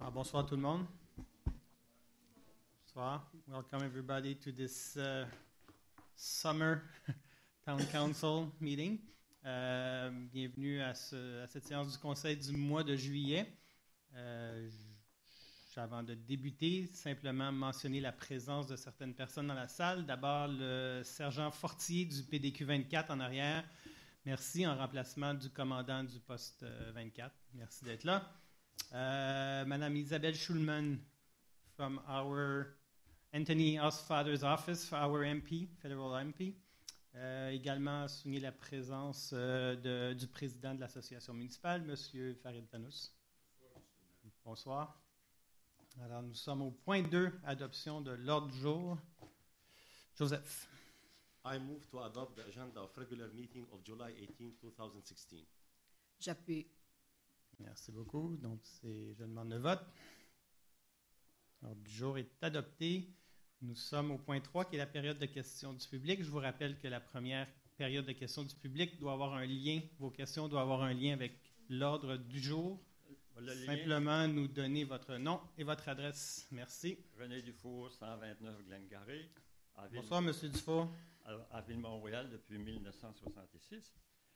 Alors, bonsoir tout le monde. Bonsoir. Welcome everybody to this summer Town Council meeting. Bienvenue à cette séance du Conseil du mois de juillet. Avant de débuter, simplement mentionner la présence de certaines personnes dans la salle. D'abord, le sergent Fortier du PDQ 24 en arrière. Merci, en remplacement du commandant du poste 24. Merci d'être là. Madame Isabelle Schulman from our Anthony Osfather's office, our MP, federal MP. Également souligner la présence du président de l'association municipale, M. Farid Tannous. Bonsoir. Alors, nous sommes au point 2, adoption de l'ordre du jour. Joseph. I move to adopt the agenda of regular meeting of July 18, 2016. J'appuie. Merci beaucoup. Donc, je demande le vote. L'ordre du jour est adopté. Nous sommes au point 3, qui est la période de questions du public. Je vous rappelle que la première période de questions du public doit avoir un lien. Vos questions doivent avoir un lien avec l'ordre du jour. Simplement nous donner votre nom et votre adresse. Merci. René Dufour, 129 Glengarry. Bonsoir, M. Dufour. À Ville-Montréal depuis 1966.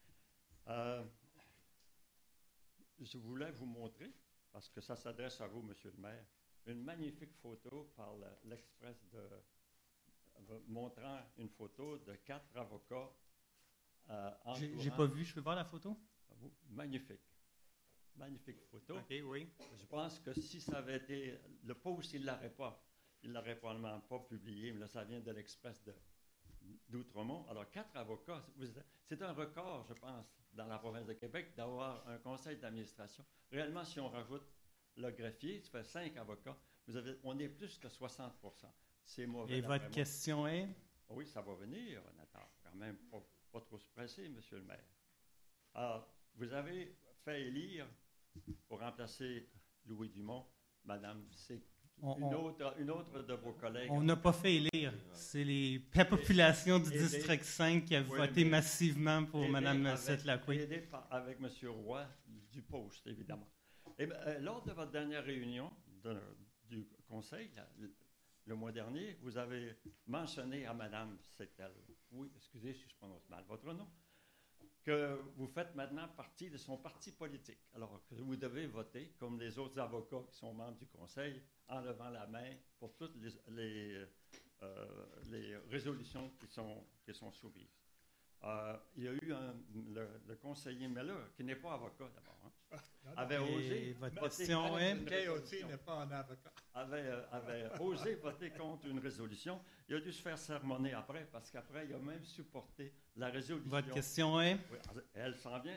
Je voulais vous montrer, parce que ça s'adresse à vous, Monsieur le maire, une magnifique photo par l'Express montrant une photo de 4 avocats. J'ai pas vu. Je peux voir la photo? Magnifique. Magnifique photo. OK, oui. Je pense que si ça avait été... Le post, il ne l'aurait probablement pas publié, mais là, ça vient de l'Express d'Outremont. Alors, 4 avocats, c'est un record, je pense, dans la province de Québec, d'avoir un conseil d'administration. Réellement, si on rajoute le greffier, ça fait 5 avocats. On est plus que 60%. C'est mauvais. Et votre question est? Oui, ça va venir, Nathan. Quand même, pas trop se presser, Monsieur le maire. Alors, vous avez fait élire, pour remplacer Louis Dumont, Madame C. Une autre de vos collègues. On n'a pas fait élire. C'est la population du district 5 qui a voté massivement pour Mme Setlakwe. Aidé avec M. Roy du Poste, évidemment. Et lors de votre dernière réunion du Conseil, le mois dernier, vous avez mentionné à Mme Sectel, oui, excusez si je prononce mal votre nom, que vous faites maintenant partie de son parti politique. Alors que vous devez voter, comme les autres avocats qui sont membres du Conseil, en levant la main pour toutes les résolutions qui sont soumises. Il y a eu le conseiller Miller, qui n'est pas avocat d'abord, avait osé avait osé voter contre une résolution. Il a dû se faire sermonner après, parce qu'après, il a même supporté la résolution. Votre question est? Oui, elle s'en vient,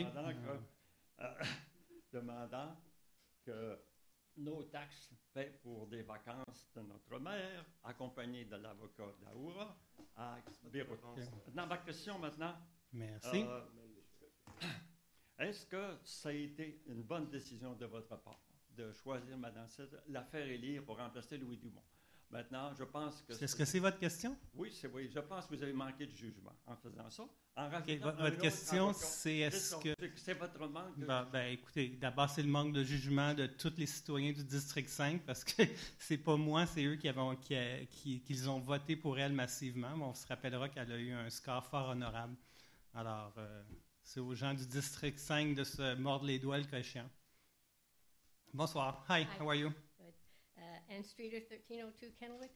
demandant que nos taxes paient pour des vacances de notre mère, accompagnée de l'avocat d'Aoura, à Beyrouth. Dans ma question maintenant. Merci. Est-ce que ça a été une bonne décision de votre part de choisir Mme Setlakwe, la faire élire pour remplacer Louis Dumont? Maintenant, je pense que... Est-ce que c'est votre question? Oui, oui. Je pense que vous avez manqué de jugement en faisant ça. Votre question, c'est est-ce que... C'est votre manque de... écoutez, d'abord, c'est le manque de jugement de tous les citoyens du District 5, parce que c'est pas moi, c'est eux qui ont voté pour elle massivement. Mais on se rappellera qu'elle a eu un score fort honorable. Alors, c'est aux gens du District 5 de se mordre les doigts le cas échéant. Bonsoir. Hi, how are you? Good. Ann Streeter, 1302 Kenilworth.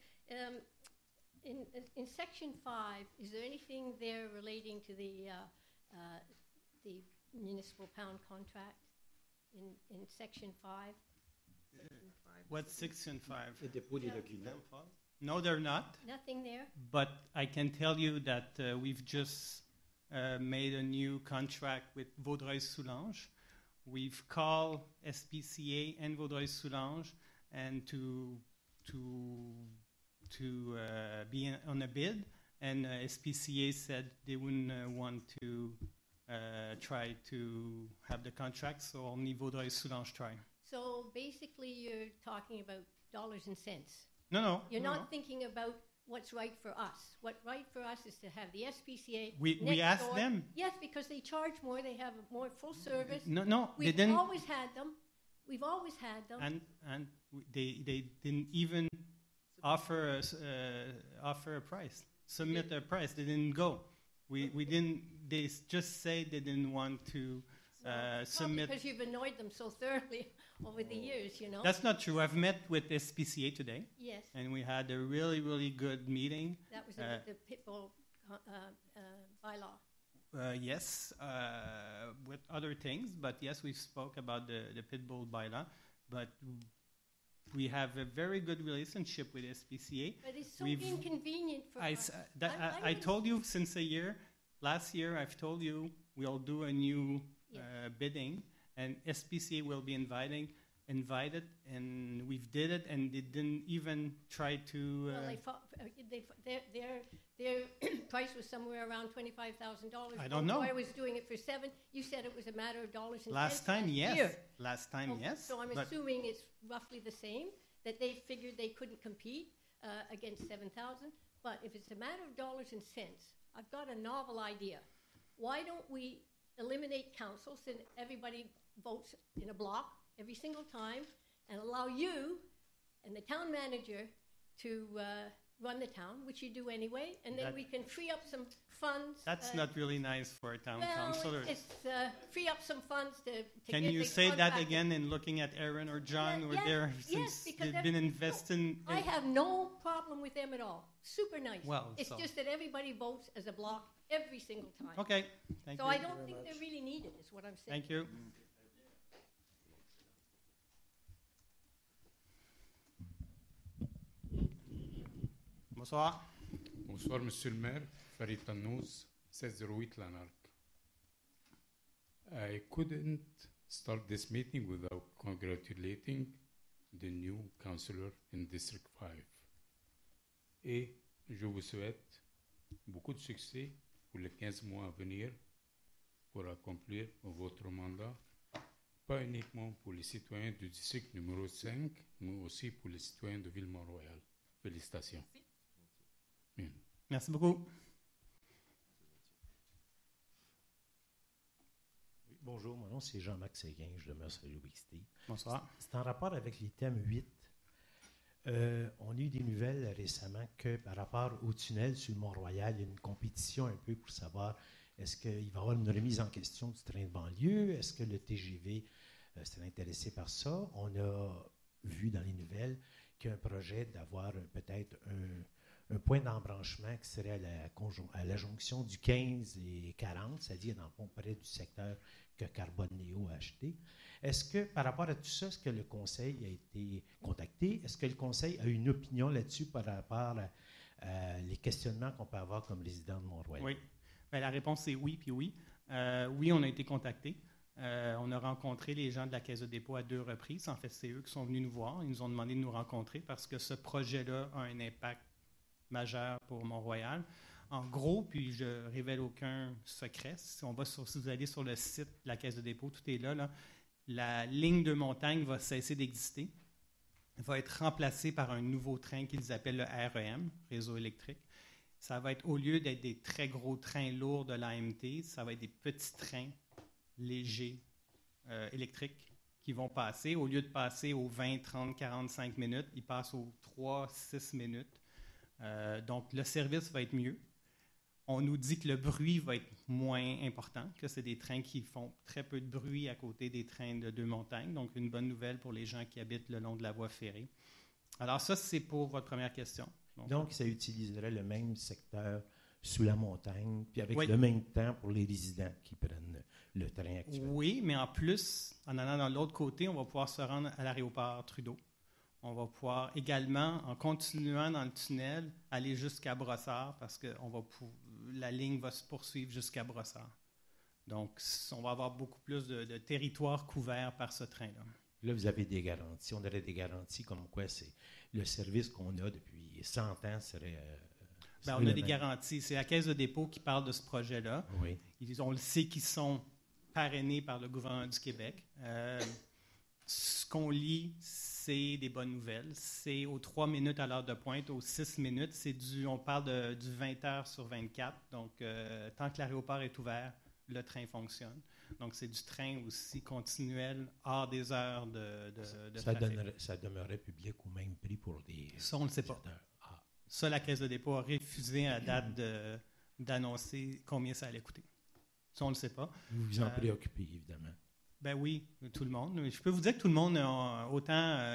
In Section 5, is there anything there relating to the municipal pound contract in Section 5? What's Section 5? Et dépôt des documents, Paul? No, they're not. Nothing there? But I can tell you that we've just made a new contract with Vaudreuil-Soulanges. We've called SPCA and Vaudreuil-Soulanges and to be on a bid, and SPCA said they wouldn't want to try to have the contract, so only Vaudreuil-Soulanges try. So basically you're talking about dollars and cents. No. You're not thinking about what's right for us. What's right for us is to have the SPCA. We asked them. Yes, because they charge more. They have more full service. No, We've they didn't. always had them. We've always had them. And they didn't even offer a price, submit a price. They didn't go. We didn't. They just say they didn't want to Probably submit. because you've annoyed them so thoroughly over the years, you know. That's not true. I've met with SPCA today, Yes, and we had a really, really good meeting. that was the pit bull bylaw. Yes, with other things, but yes, we spoke about the pit bull bylaw, but we have a very good relationship with SPCA. But it's so We've- inconvenient for I, us. s- that, I'm I gonna- told you since a year. Last year, I've told you we'll do a new Yeah. bidding, and SPCA will be invited, and we've did it, and they didn't even try to. Well, their price was somewhere around $25,000. I don't know. I was doing it for $7,000. You said it was a matter of dollars and Last cents time, yes. year. Last time, Oh, yes. So I'm but assuming it's roughly the same, that they figured they couldn't compete against 7,000. But if it's a matter of dollars and cents, I've got a novel idea. Why don't we eliminate council so that everybody votes in a block every single time and allow you and the town manager to run the town, which you do anyway, and then That- we can free up some funds. that's not really nice for a town well, councillor. it's free up some funds to Can get you the say that contractor. again in looking at Aaron or John, Yeah, who yes, are there yes, since because they've they're- been investing I in. have no problem with them at all. Super nice. Well, it's so- just that everybody votes as a block every single time. Okay, thank So you. I don't think they're really needed, is what I'm saying. Thank you. Bonsoir. Bonsoir, Monsieur le Maire. Farid Tannous, 1608 Lanark. I couldn't start this meeting without congratulating the new councillor in District 5. Et je vous souhaite beaucoup de succès pour les 15 mois à venir pour accomplir votre mandat, pas uniquement pour les citoyens du district numéro 5, mais aussi pour les citoyens de Ville-Mont-Royal. Félicitations. Merci beaucoup. Oui, bonjour, mon nom c'est Jean-Marc Séguin, je demeure sur Louis-Xté. Bonsoir. C'est en rapport avec l'item 8. On a eu des nouvelles récemment que par rapport au tunnel sur le Mont-Royal, il y a une compétition un peu pour savoir est-ce qu'il va y avoir une remise en question du train de banlieue, est-ce que le TGV serait intéressé par ça. On a vu dans les nouvelles qu'il y a un projet d'avoir peut-être un point d'embranchement qui serait à la jonction du 15 et 40, c'est-à-dire dans le fond près du secteur que Carbone Néo a acheté. Est-ce que, par rapport à tout ça, est-ce que le Conseil a été contacté? Est-ce que le Conseil a une opinion là-dessus par rapport à les questionnements qu'on peut avoir comme résident de Mont-Royal? Oui. Ben, la réponse est oui, puis oui. Oui, on a été contactés. On a rencontré les gens de la Caisse de dépôt à 2 reprises. En fait, c'est eux qui sont venus nous voir. Ils nous ont demandé de nous rencontrer parce que ce projet-là a un impact majeur pour Mont-Royal. En gros, puis je ne révèle aucun secret, si vous allez sur le site de la Caisse de dépôt, tout est là, la ligne de montagne va cesser d'exister. Elle va être remplacée par un nouveau train qu'ils appellent le REM, réseau électrique. Ça va être, au lieu d'être des très gros trains lourds de l'AMT, ça va être des petits trains légers électriques qui vont passer. Au lieu de passer aux 20, 30, 45 minutes, ils passent aux 3, 6 minutes. Donc, le service va être mieux. On nous dit que le bruit va être moins important, que c'est des trains qui font très peu de bruit à côté des trains de 2 montagnes. Donc, une bonne nouvelle pour les gens qui habitent le long de la voie ferrée. Alors, ça, c'est pour votre première question. Donc, ça utiliserait le même secteur sous la montagne, puis avec Oui. le même temps pour les résidents qui prennent le train actuel. Oui, mais en plus, en allant dans l'autre côté, on va pouvoir se rendre à l'aéroport Trudeau. On va pouvoir également, en continuant dans le tunnel, aller jusqu'à Brossard parce que la ligne va se poursuivre jusqu'à Brossard. Donc, on va avoir beaucoup plus de territoire couvert par ce train-là. Là, vous avez des garanties. On aurait des garanties comme quoi c'est le service qu'on a depuis 100 ans serait... Ben, on a des garanties. C'est la Caisse de dépôt qui parle de ce projet-là. Oui. On le sait qu'ils sont parrainés par le gouvernement du Québec. Ce qu'on lit, c'est des bonnes nouvelles. C'est aux 3 minutes à l'heure de pointe, aux 6 minutes. On parle du 20 heures sur 24. Donc, tant que l'aéroport est ouvert, le train fonctionne. Donc, c'est du train aussi continuel hors des heures de trafic. Ça demeurait public au même prix pour les Ça, on ne le sait pas. visiteurs. Ah. Ça, la Caisse de dépôt a refusé à date d'annoncer combien ça allait coûter. Ça, on ne le sait pas. Vous vous en préoccupez, évidemment. Ben oui, tout le monde. Je peux vous dire que tout le monde, autant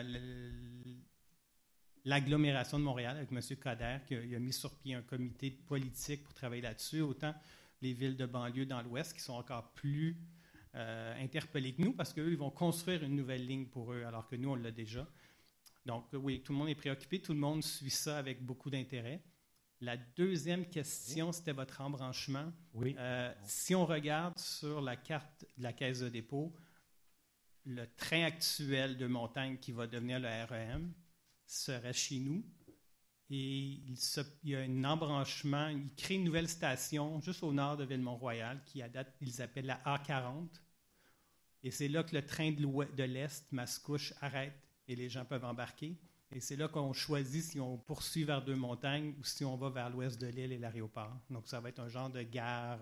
l'agglomération de Montréal avec M. Coderre, qui a mis sur pied un comité politique pour travailler là-dessus, autant les villes de banlieue dans l'Ouest qui sont encore plus interpellées que nous parce qu'eux, ils vont construire une nouvelle ligne pour eux, alors que nous, on l'a déjà. Donc oui, tout le monde est préoccupé, tout le monde suit ça avec beaucoup d'intérêt. La deuxième question, c'était votre embranchement. Oui. Si on regarde sur la carte de la Caisse de dépôt, le train actuel de montagne qui va devenir le REM serait chez nous. Et il y a un embranchement, il crée une nouvelle station juste au nord de Ville-Mont-Royal qui, à date, ils appellent la A40. Et c'est là que le train de l'Est, Mascouche, arrête et les gens peuvent embarquer. Et c'est là qu'on choisit si on poursuit vers Deux-Montagnes ou si on va vers l'ouest de l'île et l'aéroport. Donc, ça va être un genre de gare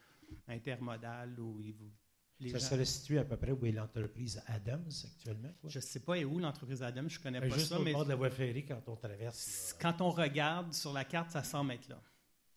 intermodale où ça serait situé à peu près où est l'entreprise Adams actuellement? Quoi? Je ne sais pas où l'entreprise Adams, je ne connais pas juste ça. au Mais bord de la voie ferrée quand on traverse. Quand on regarde sur la carte, ça semble être là.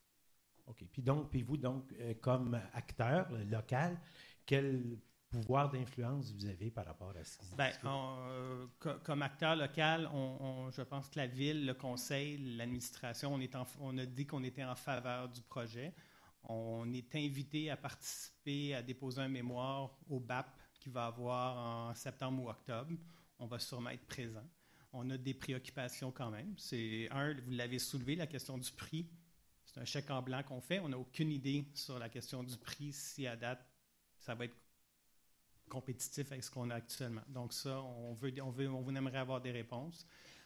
OK. Puis vous, comme acteur local, quel pouvoir d'influence vous avez par rapport à ce qui se discute? Comme acteur local, je pense que la ville, le conseil, l'administration, on a dit qu'on était en faveur du projet. On est invité à participer, à déposer un mémoire au BAP qu'il va avoir en septembre ou octobre. On va sûrement être présent. On a des préoccupations quand même. Vous l'avez soulevé, la question du prix. C'est un chèque en blanc qu'on fait. On n'a aucune idée sur la question du prix, si à date, ça va être compétitif avec ce qu'on a actuellement. Donc ça, on aimerait avoir des réponses.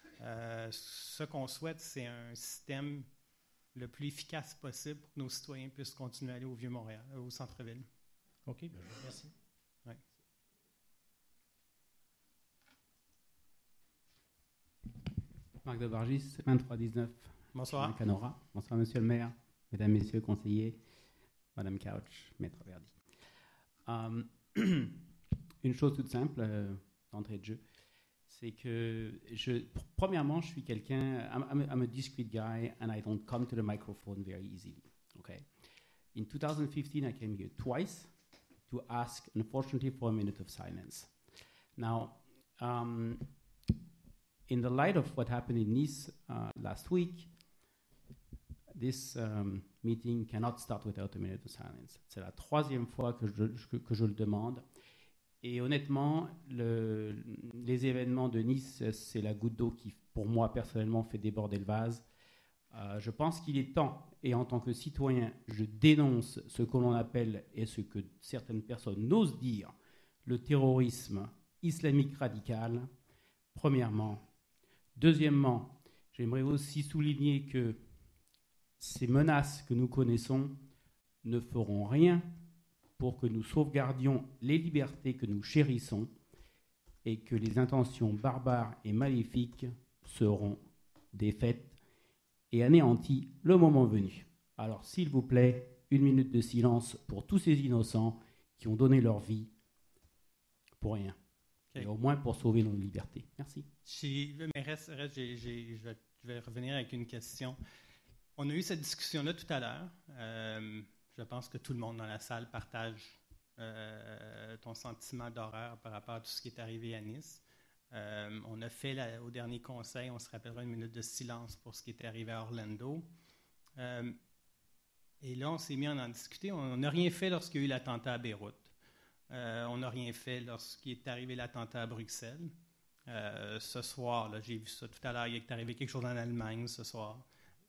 Ce qu'on souhaite, c'est un système le plus efficace possible pour que nos citoyens puissent continuer à aller au Vieux-Montréal, au centre-ville. OK, bien, merci. Ouais. Marc de Bargis, 2319. Bonsoir. Canora. Bonsoir, monsieur le maire, mesdames, messieurs conseillers, madame Couch, maître Verdi. Une chose toute simple, d'entrée de jeu, c'est que premièrement, je suis quelqu'un, I'm a discreet guy and I don't come to the microphone very easily. Okay. In 2015, I came here twice to ask, unfortunately, for a minute of silence. Now, in the light of what happened in Nice last week, this meeting cannot start without a minute of silence. C'est la troisième fois que je le demande. Et honnêtement, les événements de Nice, c'est la goutte d'eau qui, pour moi, personnellement, fait déborder le vase. Je pense qu'il est temps, et en tant que citoyen, je dénonce ce que l'on appelle, et ce que certaines personnes n'osent dire, le terrorisme islamique radical, premièrement. Deuxièmement, j'aimerais aussi souligner que ces menaces que nous connaissons ne feront rien pour que nous sauvegardions les libertés que nous chérissons et que les intentions barbares et maléfiques seront défaites et anéanties le moment venu. Alors, s'il vous plaît, une minute de silence pour tous ces innocents qui ont donné leur vie pour rien. Okay. Et au moins pour sauver nos libertés. Merci. Je vais revenir avec une question. On a eu cette discussion-là tout à l'heure. Je pense que tout le monde dans la salle partage ton sentiment d'horreur par rapport à tout ce qui est arrivé à Nice. On a fait au dernier conseil, on se rappellera, une minute de silence pour ce qui était arrivé à Orlando. Et là, on s'est mis à en discuter. On n'a rien fait lorsqu'il y a eu l'attentat à Beyrouth. On n'a rien fait lorsqu'il est arrivé l'attentat à Bruxelles. Ce soir, là, j'ai vu ça tout à l'heure, il est arrivé quelque chose en Allemagne ce soir.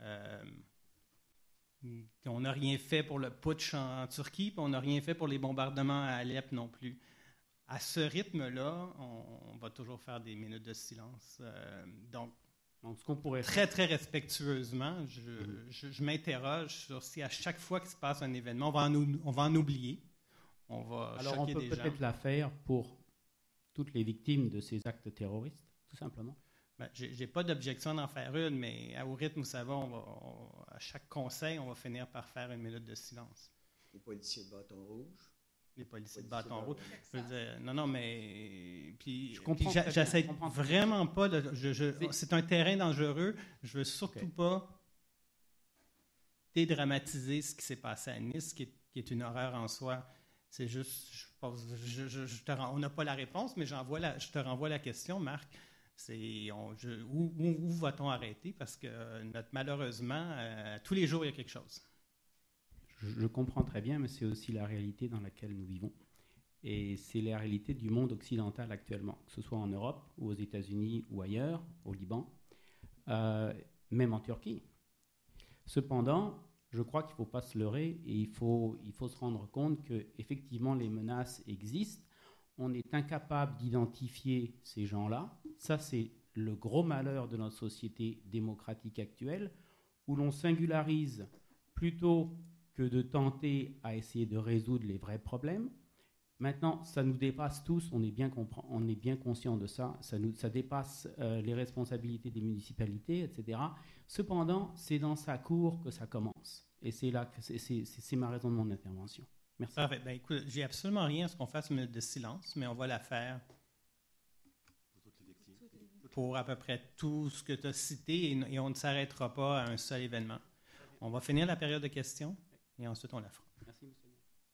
On n'a rien fait pour le putsch en Turquie, puis on n'a rien fait pour les bombardements à Alep non plus. À ce rythme-là, on va toujours faire des minutes de silence. Donc, ce qu'on pourrait très, très respectueusement, je m'interroge sur si à chaque fois qu'il se passe un événement, on va en oublier. On va Alors, choquer on des peut gens. peut-être la faire pour toutes les victimes de ces actes terroristes, tout simplement. Ben, j'ai pas d'objection d'en faire une, mais au rythme où ça va, à chaque conseil, on va finir par faire une minute de silence. Les policiers de bâton rouge. les policiers de bâton rouge. Je veux dire, non, mais puis, Je comprends puis très bien, j'essaie je comprends très bien. vraiment pas. C'est un terrain dangereux. Je veux surtout Ok. pas dédramatiser ce qui s'est passé à Nice, qui est une horreur en soi. C'est juste, on n'a pas la réponse, mais je te renvoie la question, Marc. Où va-t-on arrêter? Parce que malheureusement, tous les jours, il y a quelque chose. Je comprends très bien, mais c'est aussi la réalité dans laquelle nous vivons. Et c'est la réalité du monde occidental actuellement, que ce soit en Europe, ou aux États-Unis, ou ailleurs, au Liban, même en Turquie. Cependant, je crois qu'il ne faut pas se leurrer et il faut se rendre compte qu'effectivement, les menaces existent. On est incapable d'identifier ces gens-là. Ça, c'est le gros malheur de notre société démocratique actuelle, où l'on singularise plutôt que de tenter à essayer de résoudre les vrais problèmes. Maintenant, ça nous dépasse tous, on est bien conscient de ça, ça dépasse les responsabilités des municipalités, etc. Cependant, c'est dans sa cour que ça commence. Et c'est là que c'est ma raison de mon intervention. Merci. Parfait. Ben, écoute, j'ai absolument rien à ce qu'on fasse une minute de silence, mais on va la faire pour à peu près tout ce que tu as cité et on ne s'arrêtera pas à un seul événement. On va finir la période de questions et ensuite on la fera. Merci, monsieur.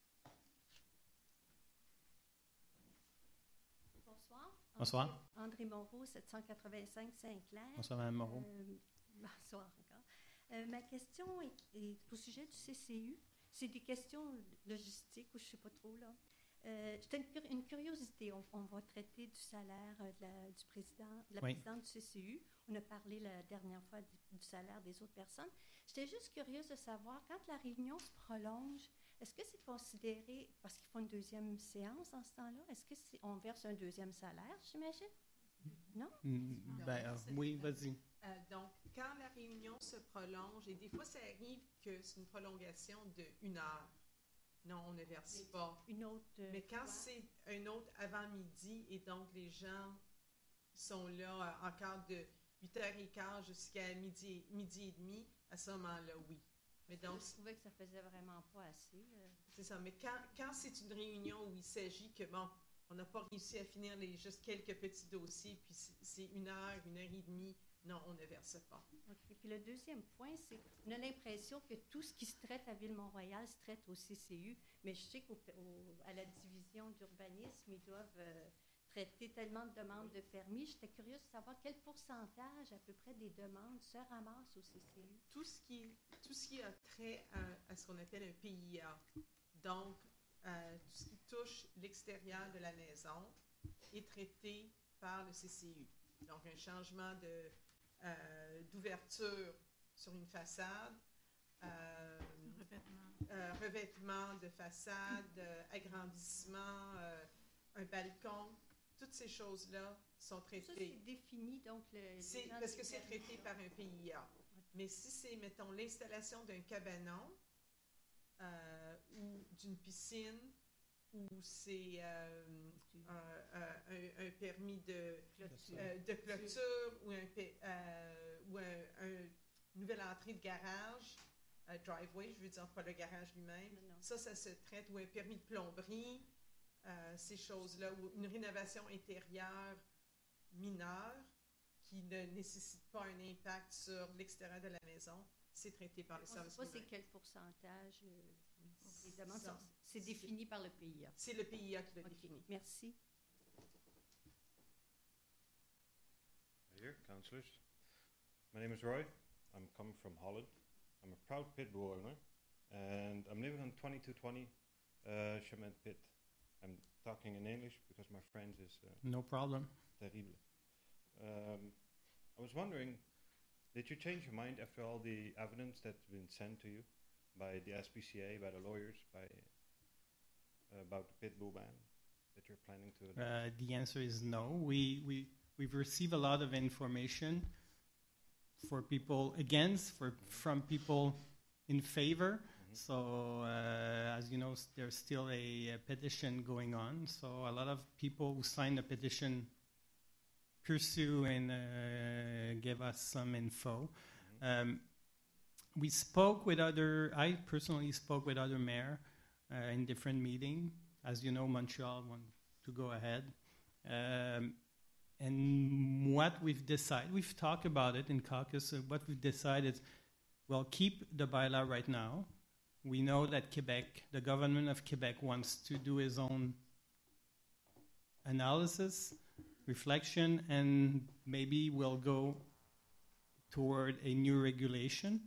Bonsoir. Bonsoir. André Moreau, 785 Saint-Clair. Bonsoir, Mme Moreau. Bonsoir encore. Ma question est au sujet du CCU. C'est des questions logistiques ou je ne sais pas trop, là. C'est une curiosité. On va traiter du salaire de la présidente du CCU. On a parlé la dernière fois du salaire des autres personnes. J'étais juste curieuse de savoir, quand la réunion se prolonge, est-ce que c'est considéré, parce qu'ils font une deuxième séance en ce temps-là, est-ce qu'on verse un deuxième salaire, j'imagine? Non? Oui, vas-y. Donc, quand la réunion se prolonge, et des fois, ça arrive que c'est une prolongation d'1 heure. Non, on ne verse pas. Une autre. Mais quand c'est un autre avant-midi, et donc les gens sont là encore de 8h15 jusqu'à midi et demi, à ce moment-là, oui. Mais donc, je trouvais que ça faisait vraiment pas assez. C'est ça. Mais quand c'est une réunion où il s'agit que, bon, on n'a pas réussi à finir juste quelques petits dossiers, puis c'est 1 heure, 1h30, non, on ne verse pas. OK. Puis le deuxième point, c'est qu'on a l'impression que tout ce qui se traite à Ville-Mont-Royal se traite au CCU, mais je sais qu'à la division d'urbanisme, ils doivent traiter tellement de demandes de permis. J'étais curieuse de savoir quel pourcentage à peu près des demandes se ramassent au CCU. Tout ce qui a trait à ce qu'on appelle un PIA, donc tout ce qui touche l'extérieur de la maison, est traité par le CCU. Donc, un changement d'ouverture sur une façade, revêtement de façade, agrandissement, un balcon, toutes ces choses-là sont traitées. Ça, c'est défini, donc parce que c'est traité par un PIA. Mais si c'est, mettons, l'installation d'un cabanon ou d'une piscine, ou c'est un permis de clôture ou une nouvelle entrée de garage, driveway, je veux dire pas le garage lui-même, ça se traite, ou un permis de plomberie, ces choses-là, ou une rénovation intérieure mineure qui ne nécessite pas un impact sur l'extérieur de la maison, c'est traité par le service mineur. mineur. C'est quel pourcentage les demandes c'est défini par le PIA. C'est le PIA qui l'a défini. Merci. Here, councillors. My name is Roy. I'm coming from Holland. I'm a proud pit bull owner, and I'm living on 2220 Chemin Pit. I'm talking in English because my French is no problem. Terrible. I was wondering, did you change your mind after all the evidence that's been sent to you by the SPCA, by the lawyers, about the pit bull ban that you're planning to? The answer is no. We've received a lot of information for people against, from people in favor. Mm-hmm. So as you know, there's still a petition going on. So a lot of people who signed the petition pursue and give us some info. Mm-hmm. I personally spoke with other mayors in different meetings. as you know, Montreal want to go ahead. And what we've decided, we've talked about it in caucus, what we've decided is, well, keep the bylaw right now. We know that Quebec, the government of Quebec wants to do its own analysis, reflection, and maybe we'll go toward a new regulation.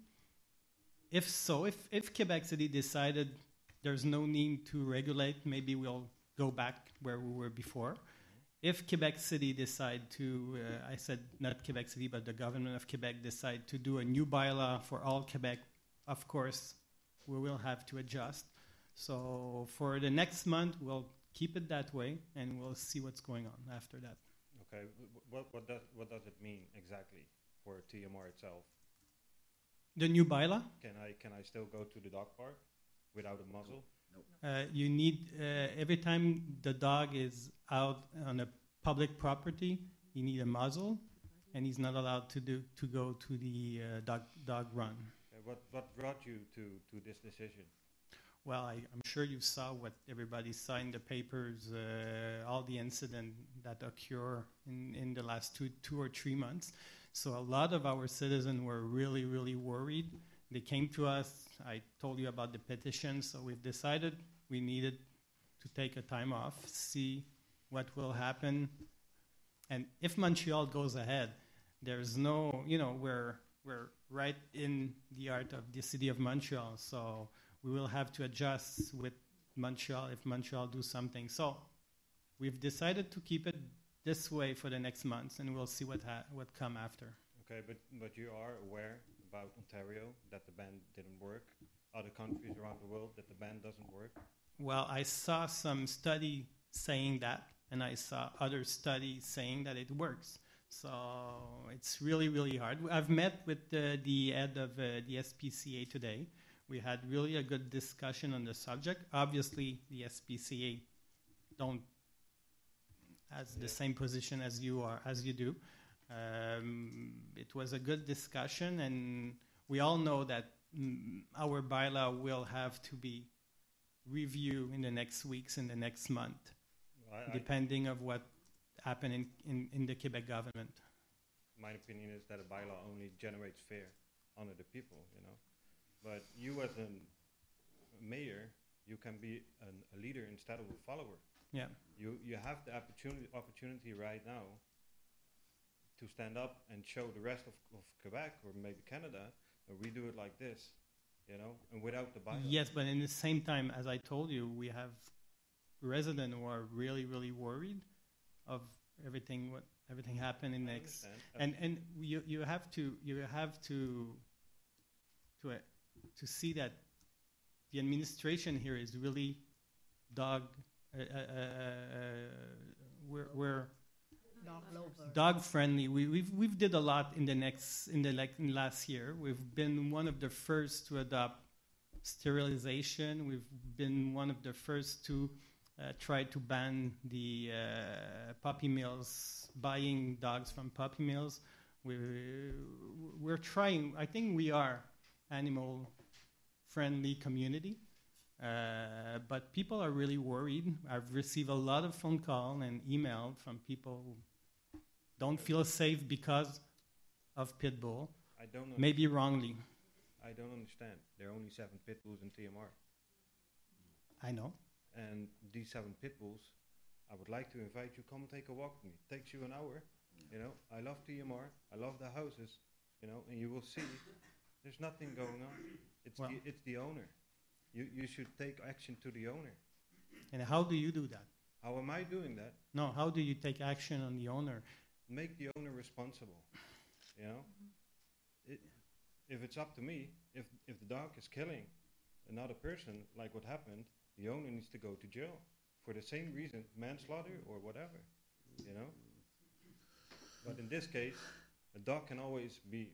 If so, if Quebec City decided there's no need to regulate, maybe we'll go back where we were before. If Quebec City decide to, I said not Quebec City, but the government of Quebec decide to do a new bylaw for all Quebec, of course, we will have to adjust. So for the next month, we'll keep it that way, and we'll see what's going on after that. Okay, what does it mean exactly for TMR itself? The new bylaw? Can I still go to the dog park without a muzzle? You need, every time the dog is out on a public property, you need a muzzle, and he's not allowed to go to the dog run. Okay, what brought you to this decision? Well, I'm sure you saw what everybody saw in the papers, all the incidents that occur in the last two or 3 months. So a lot of our citizens were really, really worried. They came to us. I told you about the petition, so we've decided we needed to take a time off, see what will happen. And if Montreal goes ahead, there's no, we're right in the heart of the city of Montreal, so we will have to adjust with Montreal if Montreal do something. So we've decided to keep it this way for the next months, and we'll see what come after. Okay, but you are aware about Ontario, that the ban didn't work, other countries around the world that the ban doesn't work? Well, I saw some study saying that, and I saw other studies saying that it works. So it's really, really hard. I've met with the head of the SPCA today. We had really a good discussion on the subject. Obviously, the SPCA don't has the same position as you do. It was a good discussion, and we all know that our bylaw will have to be reviewed in the next weeks, in the next month, depending of what happened in the Quebec government. My opinion is that a bylaw only generates fear under the people, But you as a mayor, you can be a leader instead of a follower. Yeah. You have the opportunity right now to stand up and show the rest of Quebec or maybe Canada that we do it like this, and without the bylaw. Yes, but in the same time, as I told you, we have residents who are really, really worried of everything happened in next, and you have to see that the administration here is really we're dog friendly. We've did a lot in the last year. We've been one of the first to adopt sterilization. We've been one of the first to try to ban the puppy mills, buying dogs from puppy mills. We're trying. I think we are animal friendly community. But people are really worried. I've received a lot of phone call and email from people who don't feel safe because of pit bull. Maybe wrongly. I don't understand. There are only 7 pit bulls in TMR. I know. And these 7 pit bulls, I would like to invite you, come take a walk with me. It takes you an hour. I love TMR. I love the houses. And you will see there's nothing going on. It's the owner. You should take action to the owner. And how do you do that? How am I doing that? No, how do you take action on the owner? Make the owner responsible. If it's up to me, if the dog is killing another person, like what happened, the owner needs to go to jail for the same reason, manslaughter or whatever. But in this case, a dog can always be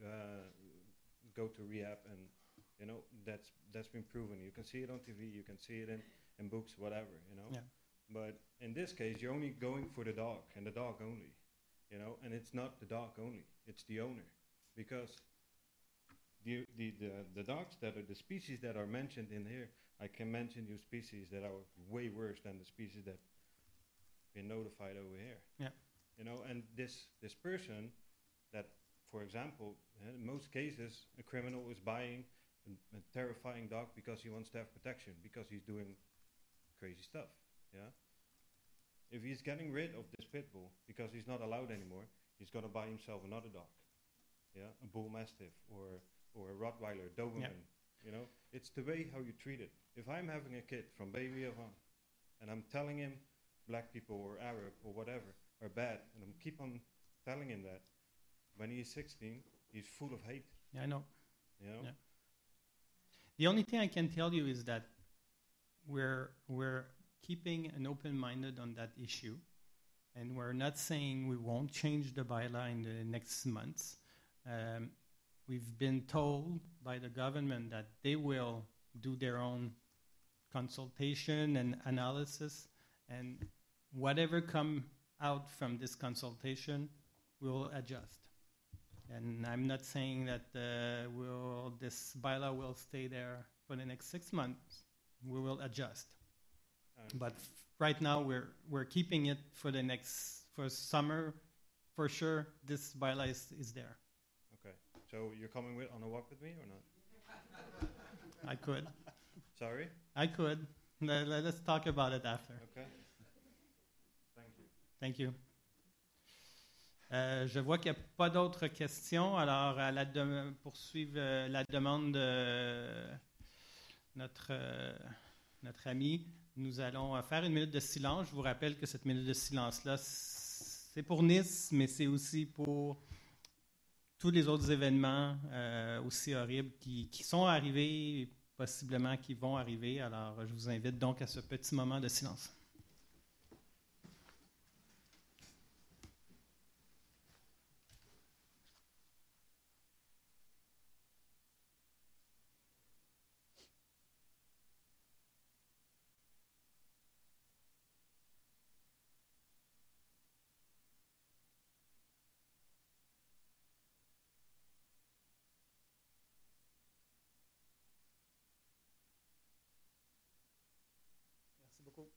go to rehab, and that's been proven. You can see it on TV, you can see it in books, whatever, Yeah. But in this case, you're only going for the dog and the dog only, and it's not the dog only, it's the owner. Because the dogs that are the species that are mentioned in here, I can mention you species that are way worse than the species that been notified over here. Yeah. You know, and this person that, for example, in most cases, a criminal is buying a terrifying dog because he wants to have protection, because he's doing crazy stuff. Yeah. If he's getting rid of this pit bull because he's not allowed anymore, he's going to buy himself another dog. Yeah, a bull mastiff or a Rottweiler, Doberman. Yeah. You know, it's the way how you treat it. If I'm having a kid from baby on, and I'm telling him black people or Arab or whatever are bad, and I'm keep on telling him that, when he's 16, he's full of hate. Yeah, I know. You know. Yeah. The only thing I can tell you is that we're keeping an open-minded on that issue, and we're not saying we won't change the bylaw in the next months. We've been told by the government that they will do their own consultation and analysis, and whatever come out from this consultation, we'll adjust. And I'm not saying that this bylaw will stay there for the next 6 months. We will adjust. But right now, we're keeping it for summer. For sure, this bylaw is there. Okay. So you're coming on a walk with me or not? I could. Sorry? I could. Let us talk about it after. Okay. Thank you. Thank you. Je vois qu'il n'y a pas d'autres questions. Alors, poursuivre la demande de notre ami, nous allons faire une minute de silence. Je vous rappelle que cette minute de silence-là, c'est pour Nice, mais c'est aussi pour tous les autres événements aussi horribles qui sont arrivés, possiblement qui vont arriver. Alors, je vous invite donc à ce petit moment de silence. Merci beaucoup.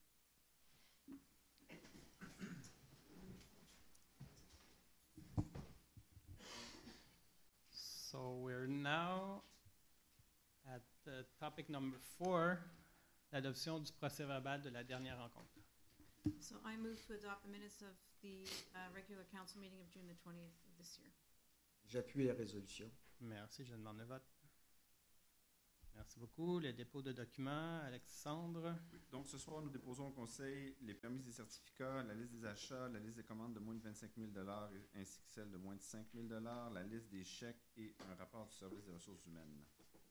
So we're now at topic number 4, l'adoption du procès-verbal de la dernière rencontre. So I move to adopt the minutes of the regular council meeting of June the 20th of this year. J'appuie la résolution. Merci, je demande le vote. Merci beaucoup. Le dépôt de documents, Alexandre. Oui, donc ce soir, nous déposons au Conseil les permis et certificats, la liste des achats, la liste des commandes de moins de 25 000 ainsi que celle de moins de 5 000 la liste des chèques et un rapport du service des ressources humaines.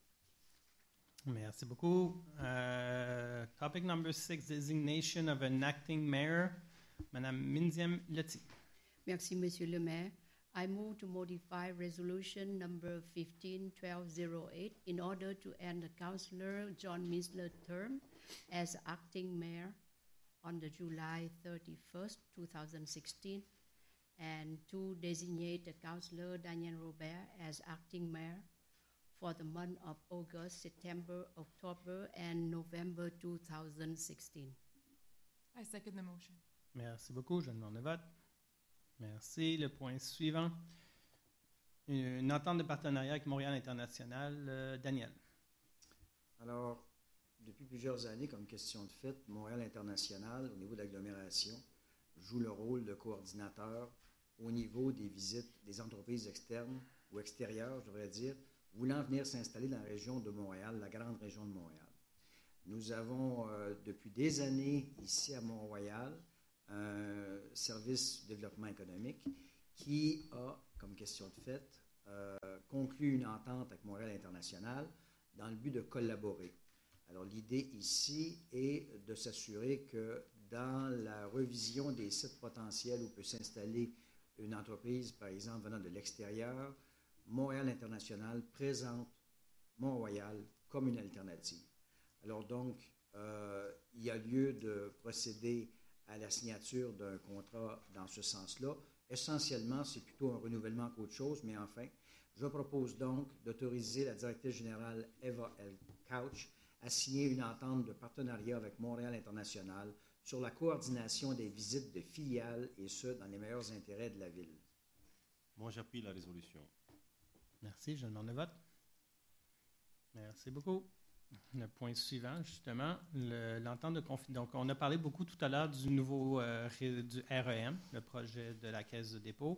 Merci beaucoup. Topic number 6, designation of an acting mayor. Madame Minziam Leti. Merci, Monsieur le Maire. I move to modify resolution number 15-1208 in order to end the Councillor John Misler's term as acting mayor on the July 31st, 2016, and to designate the Councillor Daniel Robert as acting mayor for the month of August, September, October, and November 2016. I second the motion. Merci beaucoup. Je demande le vote. Merci. Le point suivant. Une entente de partenariat avec Montréal International. Daniel. Alors, depuis plusieurs années, comme question de fait, Montréal International, au niveau de l'agglomération, joue le rôle de coordinateur au niveau des visites des entreprises externes ou extérieures, je devrais dire, voulant venir s'installer dans la région de Montréal, la grande région de Montréal. Nous avons, depuis des années, ici à Mont-Royal, un service de développement économique qui a, comme question de fait, conclu une entente avec Montréal International dans le but de collaborer. Alors, l'idée ici est de s'assurer que dans la revision des sites potentiels où peut s'installer une entreprise, par exemple, venant de l'extérieur, Montréal International présente Mont-Royal comme une alternative. Alors donc, il y a lieu de procéder à la signature d'un contrat dans ce sens-là. Essentiellement, c'est plutôt un renouvellement qu'autre chose, mais enfin, je propose donc d'autoriser la directrice générale Eva L. Couch à signer une entente de partenariat avec Montréal International sur la coordination des visites de filiales et ce, dans les meilleurs intérêts de la Ville. Moi, j'appuie la résolution. Merci, je demande le vote. Merci beaucoup. Le point suivant, justement, l'entente de confidentialité. Donc, on a parlé beaucoup tout à l'heure du nouveau du REM, le projet de la Caisse de dépôt.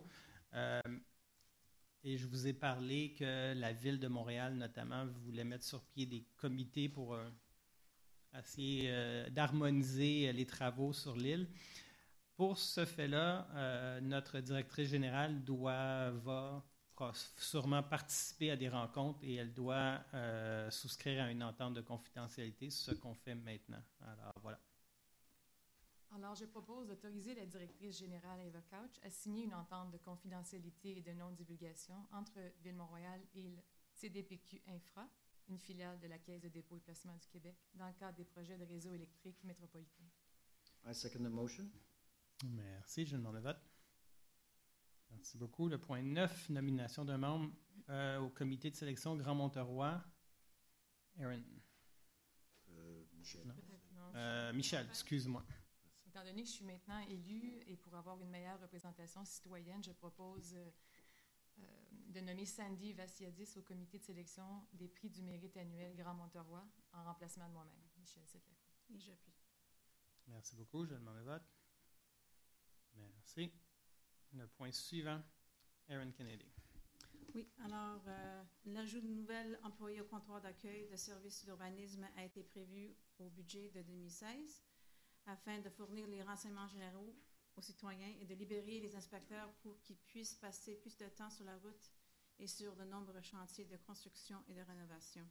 Et je vous ai parlé que la Ville de Montréal, notamment, voulait mettre sur pied des comités pour essayer d'harmoniser les travaux sur l'île. Pour ce fait-là, notre directrice générale va sûrement participer à des rencontres et elle doit souscrire à une entente de confidentialité, ce qu'on fait maintenant. Alors, voilà. Alors, je propose d'autoriser la directrice générale Eva Couch à signer une entente de confidentialité et de non-divulgation entre Ville-Mont-Royal et le CDPQ Infra, une filiale de la Caisse de dépôt et placement du Québec, dans le cadre des projets de réseau électrique métropolitain. I second the motion. Merci, je demande le vote. Merci beaucoup. Le point 9, nomination d'un membre au comité de sélection Grand Monterroy. Aaron. Michel. Michel, excuse-moi. Étant donné que je suis maintenant élue et pour avoir une meilleure représentation citoyenne, je propose de nommer Sandy Vassiadis au comité de sélection des prix du mérite annuel Grand Monterroy en remplacement de moi-même, Michel Settler. Et j'appuie. Merci beaucoup. Je demande le vote. Merci. Le point suivant, Aaron Kennedy. Oui, alors, l'ajout de nouvelles employés au comptoir d'accueil de services d'urbanisme a été prévu au budget de 2016 afin de fournir les renseignements généraux aux citoyens et de libérer les inspecteurs pour qu'ils puissent passer plus de temps sur la route et sur de nombreux chantiers de construction et de rénovation.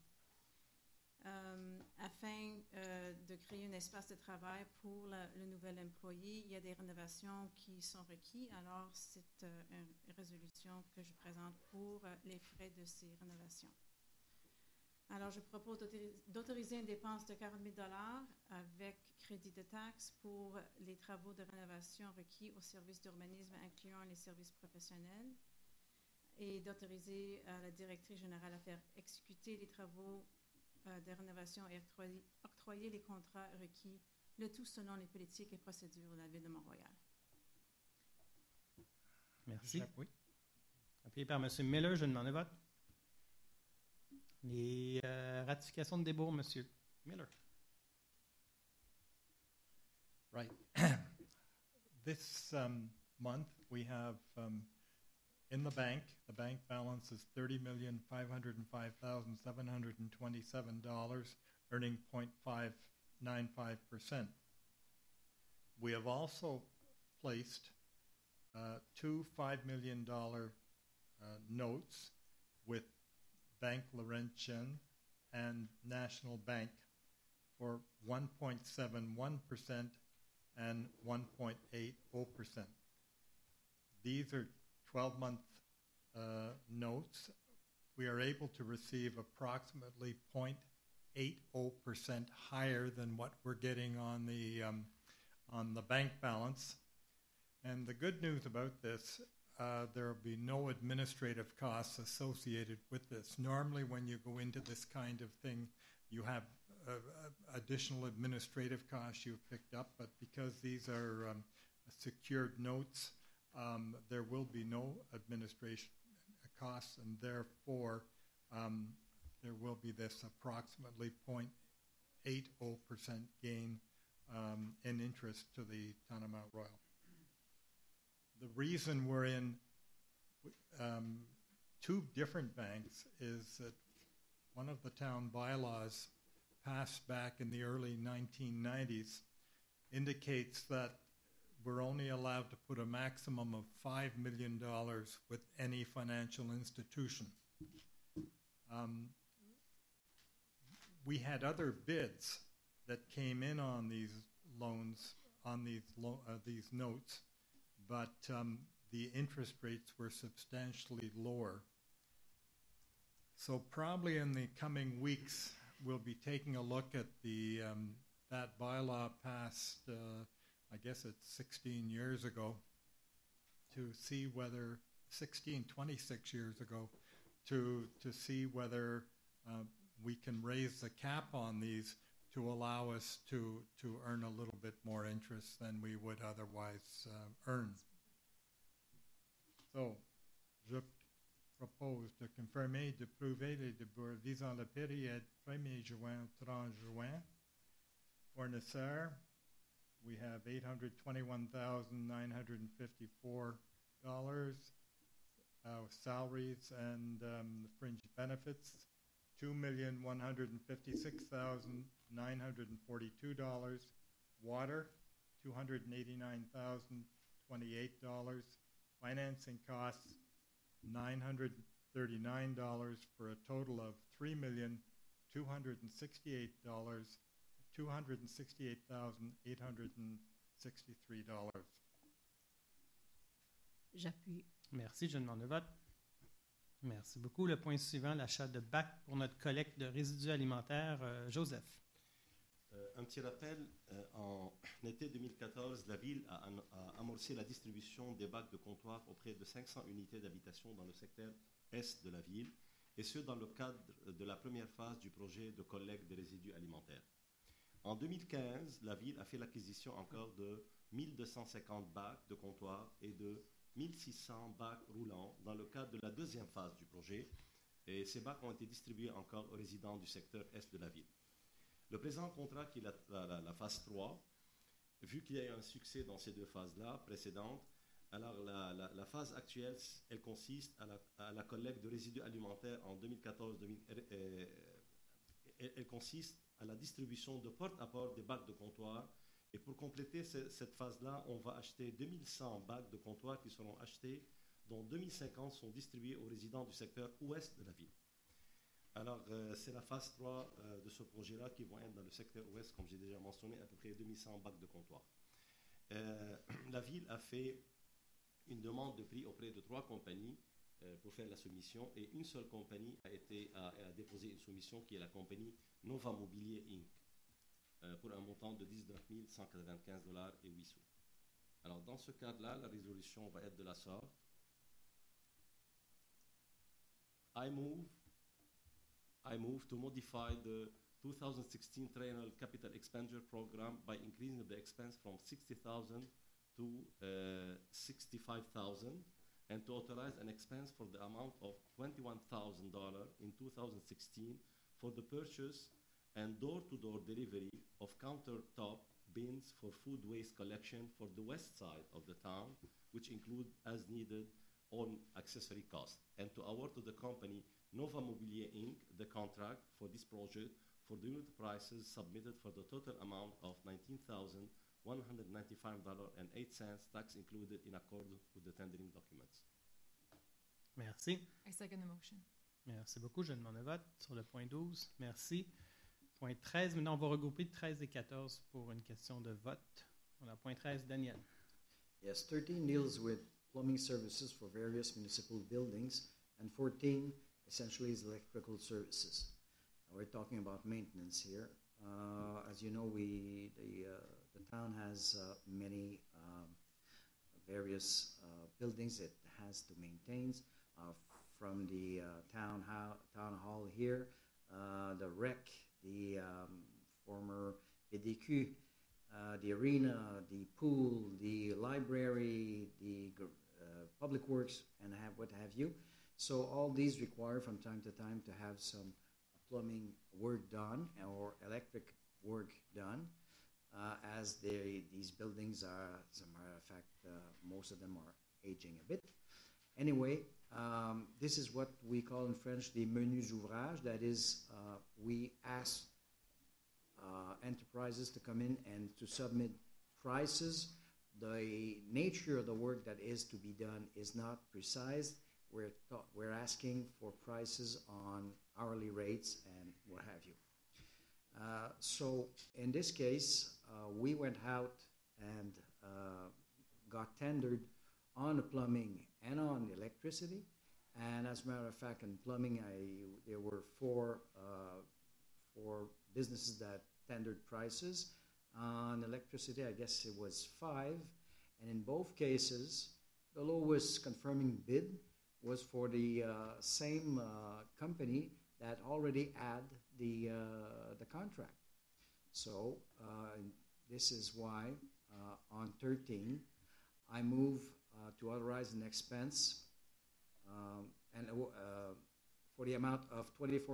Afin de créer un espace de travail pour le nouvel employé, il y a des rénovations qui sont requises. Alors, c'est une résolution que je présente pour les frais de ces rénovations. Alors, je propose d'autoriser une dépense de 40 000 $ avec crédit de taxe pour les travaux de rénovation requis au service d'urbanisme, incluant les services professionnels, et d'autoriser la directrice générale à faire exécuter les travaux de rénovation et octroyer les contrats requis, le tout selon les politiques et procédures de la Ville de Mont-Royal. Merci. Oui. Appuyé par M. Miller, je demande le vote. Les ratifications de débours, M. Miller. Right. This month we have in the bank balance is $30,505,727, earning 0.595%. We have also placed two $5 million notes with Bank Laurentian and National Bank for 1.71% and 1.80%. These are 12-month notes. We are able to receive approximately 0.80% higher than what we're getting on the bank balance. And the good news about this, there will be no administrative costs associated with this. Normally, when you go into this kind of thing, you have additional administrative costs you've picked up, but because these are secured notes, there will be no administration costs, and therefore there will be this approximately 0.80% gain in interest to the Town of Mount Royal. The reason we're in two different banks is that one of the town bylaws passed back in the early 1990s indicates that we're only allowed to put a maximum of $5 million with any financial institution. We had other bids that came in on these loans, on these notes, but the interest rates were substantially lower. So probably in the coming weeks, we'll be taking a look at that bylaw passed, I guess it's 16 years ago, to see whether, 26 years ago, to see whether we can raise the cap on these to allow us to earn a little bit more interest than we would otherwise earn. So, je propose de confirmer, de prouver les débours visant la période 1er juin au 30 juin. Fournisseur, we have $821,954. Salaries and fringe benefits, $2,156,942. Water, $289,028. Financing costs, $939 for a total of $268,863. J'appuie. Merci, je demande le vote. Merci beaucoup. Le point suivant, l'achat de bacs pour notre collecte de résidus alimentaires. Joseph. Un petit rappel, en été 2014, la ville a amorcé la distribution des bacs de comptoir auprès de 500 unités d'habitation dans le secteur est de la ville, et ce dans le cadre de la première phase du projet de collecte des résidus alimentaires. En 2015, la ville a fait l'acquisition encore de 1250 bacs de comptoir et de 1600 bacs roulants dans le cadre de la deuxième phase du projet, et ces bacs ont été distribués encore aux résidents du secteur est de la ville. Le présent contrat, qui est la phase 3, vu qu'il y a eu un succès dans ces deux phases-là précédentes, alors la phase actuelle, elle consiste à la collecte de résidus alimentaires en 2014. Elle consiste à la distribution de porte-à-porte des bacs de comptoir. Et pour compléter cette phase-là, on va acheter 2100 bacs de comptoir qui seront achetés, dont 2050 sont distribués aux résidents du secteur ouest de la ville. Alors, c'est la phase 3 de ce projet-là qui vont être dans le secteur ouest, comme j'ai déjà mentionné, à peu près 2100 bacs de comptoir. La ville a fait une demande de prix auprès de 3 compagnies pour faire la soumission, et une seule compagnie a déposé une soumission qui est la compagnie Nova Mobilier Inc. Pour un montant de $19,195,08. Alors, dans ce cadre-là, la résolution va être de la sorte. I move to modify the 2016 triennial capital expenditure program by increasing the expense from $60,000 to $65,000, and to authorize an expense for the amount of $21,000 in 2016 for the purchase and door-to-door delivery of countertop bins for food waste collection for the west side of the town, which include as needed on accessory costs, and to award to the company Nova Mobilier Inc. the contract for this project for the unit prices submitted for the total amount of $19,195.08, tax included, in accordance with the tendering documents. Merci. I second the motion. Merci beaucoup. Je demande le vote sur le point 12. Merci. Point 13. Maintenant, on va regrouper 13 et 14 pour une question de vote. Voilà, point 13, Daniel. Yes, 13 deals with plumbing services for various municipal buildings, and 14 essentially is electrical services. We're talking about maintenance here. As you know, the town has many various buildings it has to maintain, from the town hall here, the rec, the former PDQ, the arena, the pool, the library, the public works, and what have you. So all these require from time to time to have some plumbing work done or electric work done, as these buildings are, as a matter of fact, most of them are aging a bit. Anyway, this is what we call in French the menus ouvrages. That is, we ask enterprises to come in and to submit prices. The nature of the work that is to be done is not precise. We're asking for prices on hourly rates and what have you. So in this case, we went out and got tendered on the plumbing and on the electricity. And as a matter of fact, in plumbing, there were four businesses that tendered prices. On electricity, I guess it was 5. And in both cases, the lowest confirming bid was for the same company that already had the contract. So this is why on 13, I move to authorize an expense for the amount of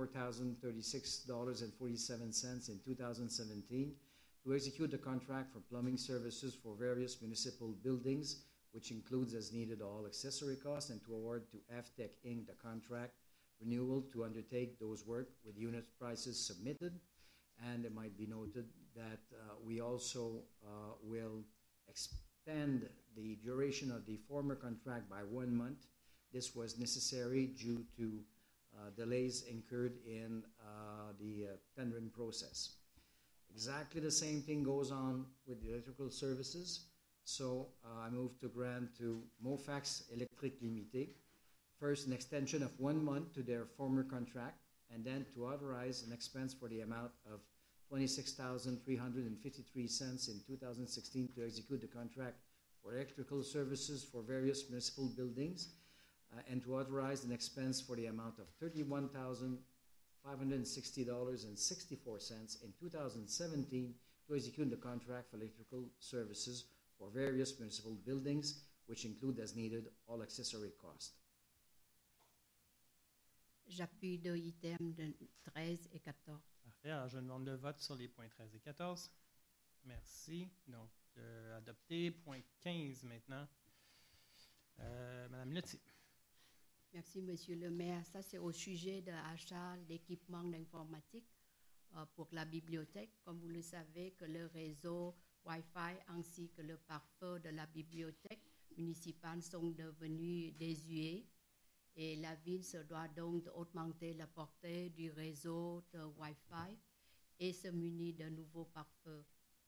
$24,036.47 in 2017 to execute the contract for plumbing services for various municipal buildings, which includes as needed all accessory costs, and to award to Aftec Inc. the contract renewal to undertake those work with unit prices submitted. And it might be noted that we also will extend the duration of the former contract by 1 month. This was necessary due to delays incurred in the tendering process. Exactly the same thing goes on with the electrical services. So I move to grant to Mofax Electric Limité, first an extension of 1 month to their former contract, and then to authorize an expense for the amount of $26,353 in 2016 to execute the contract for electrical services for various municipal buildings, and to authorize an expense for the amount of $31,560.64 in 2017 to execute the contract for electrical services for various municipal buildings, which include as needed all accessory costs. J'appuie de items de 13 et 14. Parfait. Alors, je demande le vote sur les points 13 et 14. Merci. Donc, adopté. Point 15 maintenant. Madame Lutzy. Merci, Monsieur le maire. Ça, c'est au sujet de l'achat d'équipements d'informatique pour la bibliothèque. Comme vous le savez, que le réseau Wi-Fi ainsi que le pare-feu de la bibliothèque municipale sont devenus désuets. Et la ville se doit donc d'augmenter la portée du réseau de Wi-Fi et se munir de nouveaux pare-feux.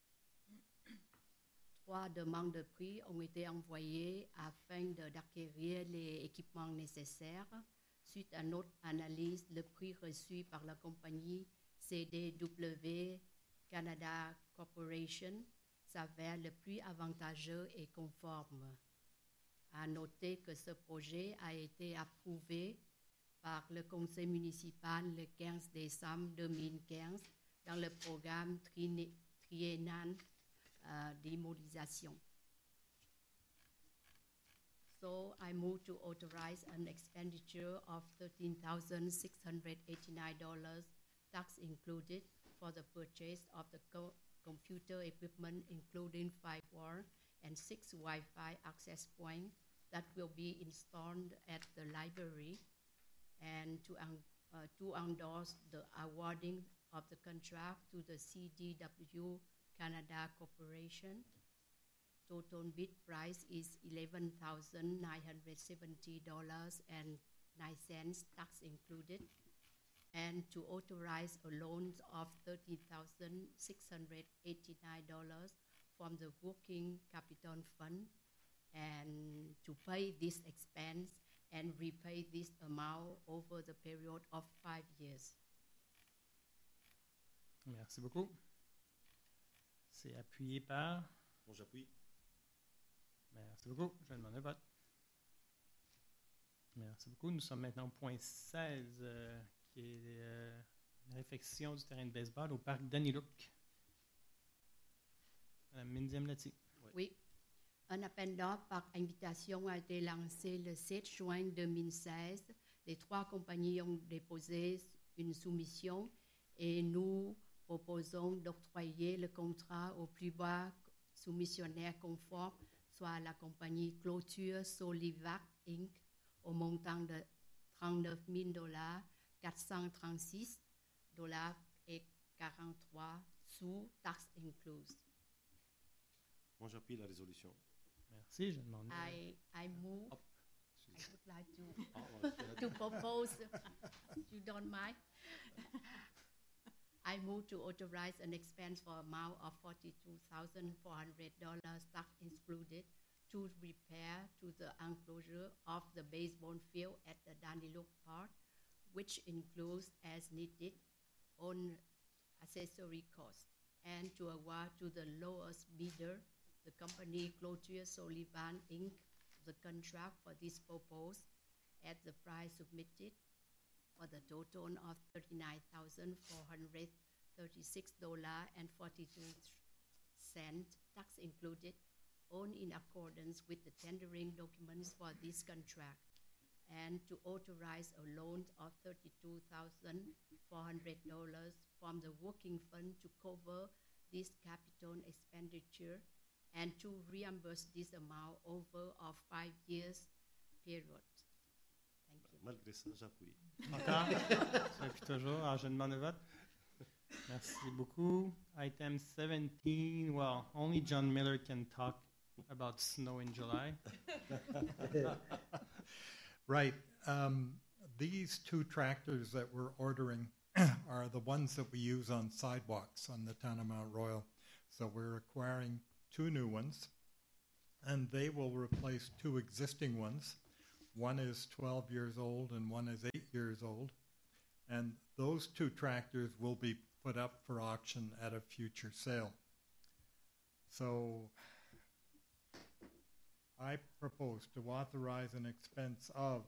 3 demandes de prix ont été envoyées afin d'acquérir les équipements nécessaires. Suite à notre analyse, le prix reçu par la compagnie CDW Canada Corporation s'avère le plus avantageux et conforme. À noter que ce projet a été approuvé par le conseil municipal le 15 décembre 2015 dans le programme triennal d'immobilisation. So I move to authorize an expenditure of $13,689, tax included, for the purchase of the computer equipment, including 5 wall and 6 Wi-Fi access points that will be installed at the library, and to endorse the awarding of the contract to the CDW Canada Corporation. Total bid price is $11,970.09, tax included, and to authorize a loan of $13,689 from the Working Capital Fund, and to pay this expense and repay this amount over the period of 5 years. Merci beaucoup. C'est appuyé par... Bon, j'appuie. Merci beaucoup. Je demande un vote. Merci beaucoup. Nous sommes maintenant au point 16, qui est une réfection du terrain de baseball au parc Danilouk. Madame Mindiam Lati. Oui. Un appel d'offres par invitation a été lancé le 7 juin 2016. Les 3 compagnies ont déposé une soumission et nous proposons d'octroyer le contrat au plus bas soumissionnaire conforme, soit la compagnie Clôture Solivac Inc., au montant de $39 436 et 43 sous, taxes incluses. Moi, j'appuie la résolution. Merci, je demande. I move. I would like to propose, if you don't mind. I move to authorize an expense for amount of $42,400, tax excluded, to repair to the enclosure of the baseball field at the Danilouk Park, which includes as needed on accessory costs, and to award to the lowest bidder, the company Clôture Sullivan Inc., the contract for this purpose at the price submitted, for the total of $39,436.42, tax included, owned in accordance with the tendering documents for this contract, and to authorize a loan of $32,400 from the working fund to cover this capital expenditure and to reimburse this amount over a 5 years period. Thank you. Malgré ça, j'appuie. Encore? Depuis toujours. Alors, je demande le vote. Merci beaucoup. Item 17. Well, only John Miller can talk about snow in July. Right. These two tractors that we're ordering are the ones that we use on sidewalks on the town of Mount Royal. So we're acquiring 2 new ones, and they will replace 2 existing ones. One is 12 years old and one is 8 years old. And those 2 tractors will be put up for auction at a future sale. So I propose to authorize an expense of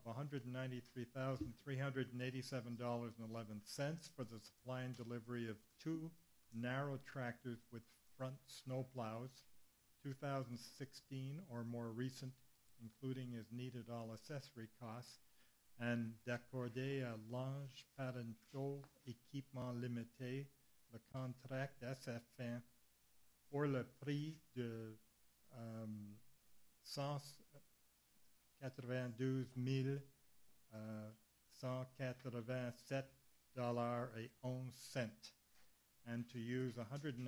$193,387.11 for the supply and delivery of 2 narrow tractors with front snow plows, 2016 or more recent, including as needed all accessory costs, and d'accorder à Lange Parenteau Équipement Limité le contract à sa fin pour le prix de $192 187.11, and to use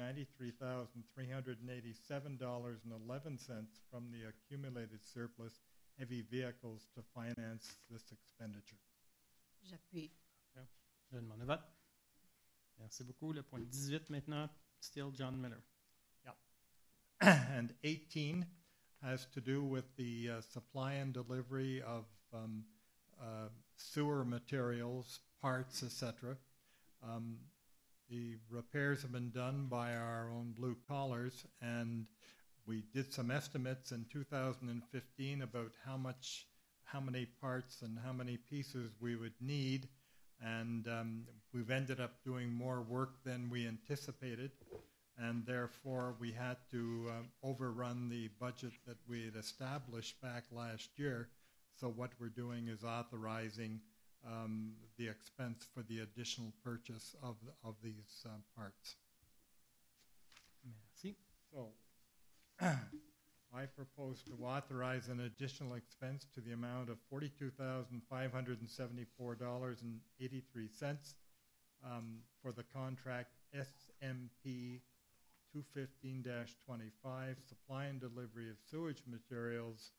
$193,387.11 from the accumulated surplus heavy vehicles to finance this expenditure. J'appuie. Je demande le vote. Merci beaucoup. Le point 18 maintenant, still John Miller. Yeah. And 18 has to do with the supply and delivery of sewer materials, parts, etc. The repairs have been done by our own blue collars, and we did some estimates in 2015 about how many parts and how many pieces we would need, and we've ended up doing more work than we anticipated, and therefore we had to overrun the budget that we had established back last year. So what we're doing is authorizing the expense for the additional purchase of these parts. Merci. So I propose to authorize an additional expense to the amount of $42,574.83 for the contract SMP 215-25, supply and delivery of sewage materials,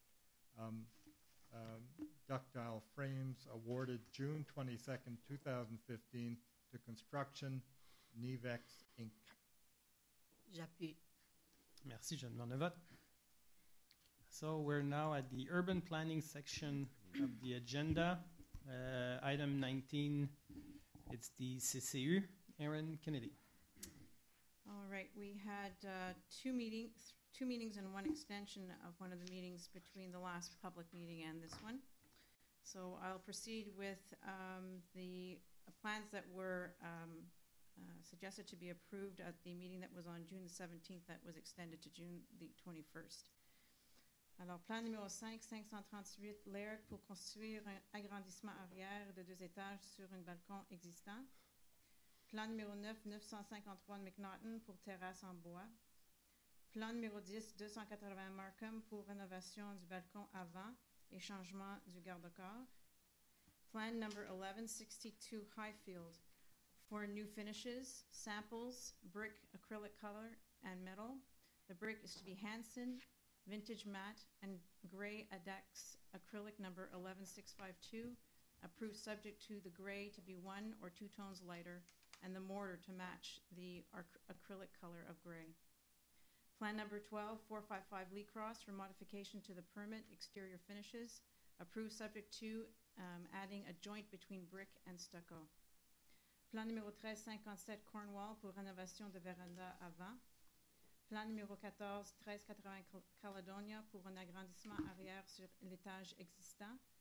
ductile frames, awarded June 22nd, 2015 to Construction Nivex Inc. J'appuie. Merci, je demande le vote. So we're now at the urban planning section of the agenda. Item 19, it's the CCU. Aaron Kennedy. All right, we had 2 meetings and 1 extension of one of the meetings between the last public meeting and this one. So I'll proceed with the plans that were suggested to be approved at the meeting that was on June the 17th that was extended to June the 21st. Alors, plan numéro 5, 538 Laird pour construire un agrandissement arrière de 2 étages sur un balcon existant. Plan numéro 9, 953 McNaughton pour terrasse en bois. Plan numéro 10, 280 Markham pour rénovation du balcon avant et changement du garde-corps. Plan number 1162 Highfield for new finishes, samples, brick, acrylic color, and metal. The brick is to be Hanson, vintage matte, and gray Adex acrylic number 11652, approved subject to the gray to be 1 or 2 tones lighter, and the mortar to match the acrylic color of gray. Plan number 12, 455 Lee Cross for modification to the permit, exterior finishes, approved subject to adding a joint between brick and stucco. Plan numéro 1357 Cornwall pour rénovation de véranda avant. Plan numéro 14, 1380 Caledonia pour un agrandissement arrière sur l'étage existant.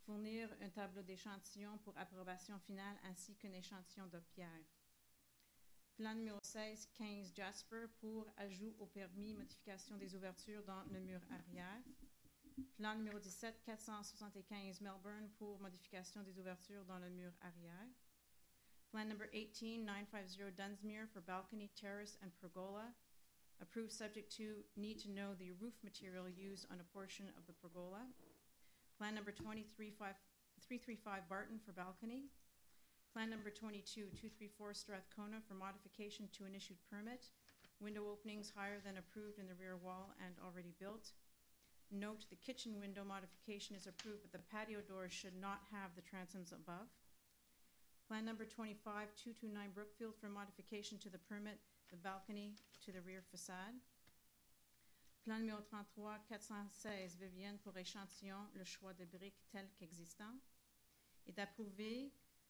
Fournir un tableau d'échantillon pour approbation finale ainsi qu'un échantillon de pierre. Plan numéro 16, 15 Jasper pour ajout au permis, modification des ouvertures dans le mur arrière. Plan numéro 17, 475 Melbourne pour modification des ouvertures dans le mur arrière. Plan number 18, 950 Dunsmuir for balcony, terrace, and pergola. Approved subject to need to know the roof material used on a portion of the pergola. Plan number 335 Barton for balcony. Plan number 22, 234 Strathcona for modification to an issued permit. Window openings higher than approved in the rear wall and already built. Note the kitchen window modification is approved, but the patio doors should not have the transoms above. Plan number 25, 229 Brookfield for modification to the permit, the balcony to the rear facade. Plan numéro 33, 416 Vivienne pour échantillon, le choix de briques tel qu'existant. Et d'approuver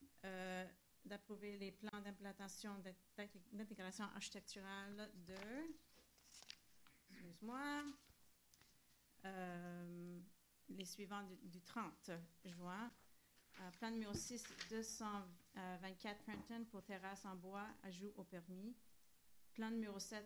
les plans d'implantation d'intégration architecturale les suivants du 30 juin. Plan numéro 6, 224 Trenton pour terrasse en bois, ajout au permis. Plan numéro 7,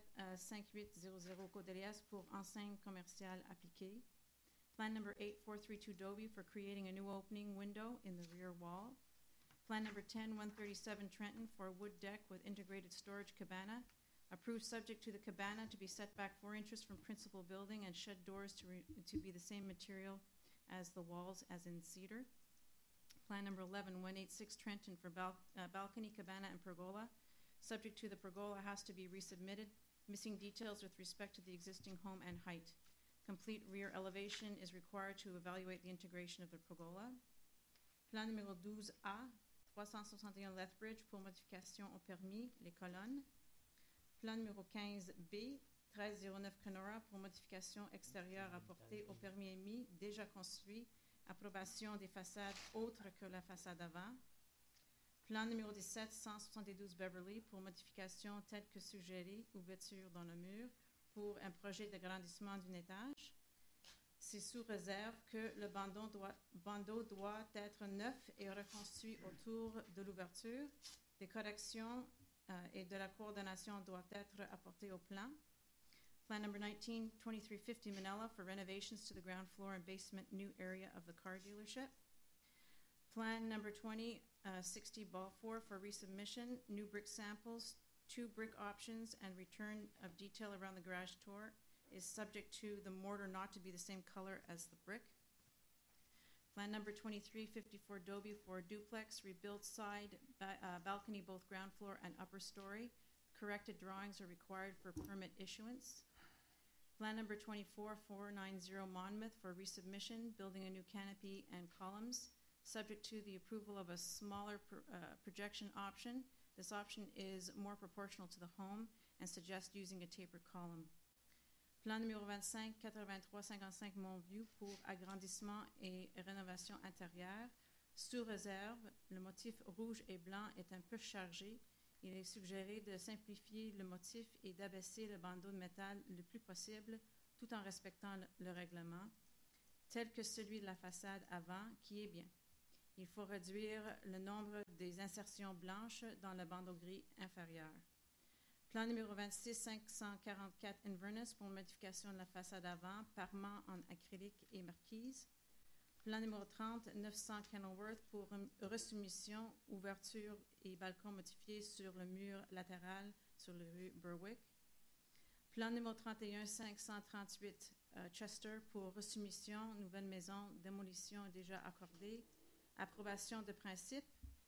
5800 Cordelias pour enseigne commerciale appliquée. Plan number 8, 432 Dobie for creating a new opening window in the rear wall. Plan number 10, 137 Trenton for a wood deck with integrated storage cabana. Approved subject to the cabana to be set back 4 inches from principal building and shed doors to be the same material as the walls as in cedar. Plan number 11, 186 Trenton for balcony, cabana, and pergola. Subject to the pergola has to be resubmitted, missing details with respect to the existing home and height. Complete rear elevation is required to evaluate the integration of the pergola. Plan numéro 12A, 361 Lethbridge pour modification au permis, les colonnes. Plan numéro 15B, 1309 Kenora pour modification extérieure apportée au permis émis, déjà construit, approbation des façades autres que la façade avant. Plan numéro 17, 172 Beverly pour modification telle que suggérée, ouverture dans le mur pour un projet d'agrandissement d'un étage. C'est sous réserve que le bandeau doit être neuf et reconstruit autour de l'ouverture. Des corrections et de la coordination doivent être apportées au plan. Plan number 19, 2350 Manila for renovations to the ground floor and basement new area of the car dealership. Plan number 20, 60 Balfour for resubmission, new brick samples, 2 brick options, and return of detail around the garage door is subject to the mortar not to be the same color as the brick. Plan number 2354 Dobie for duplex, rebuilt side balcony, both ground floor and upper story. Corrected drawings are required for permit issuance. Plan number 24490 Monmouth for resubmission, building a new canopy and columns, subject to the approval of a smaller projection option. This option is more proportional to the home and suggests using a tapered column. Plan numéro 25, 8355 Montvieux pour agrandissement et rénovation intérieure. Sous réserve, le motif rouge et blanc est un peu chargé. Il est suggéré de simplifier le motif et d'abaisser le bandeau de métal le plus possible, tout en respectant le règlement, tel que celui de la façade avant, qui est bien. Il faut réduire le nombre des insertions blanches dans le bandeau gris inférieur. Plan numéro 26, 544 Inverness pour modification de la façade avant, parement en acrylique et marquise. Plan numéro 30, 900 Kenilworth pour resubmission, ouverture et balcon modifiés sur le mur latéral sur la rue Berwick. Plan numéro 31, 538 Chester pour resubmission, nouvelle maison, démolition déjà accordée. Approbation de principe.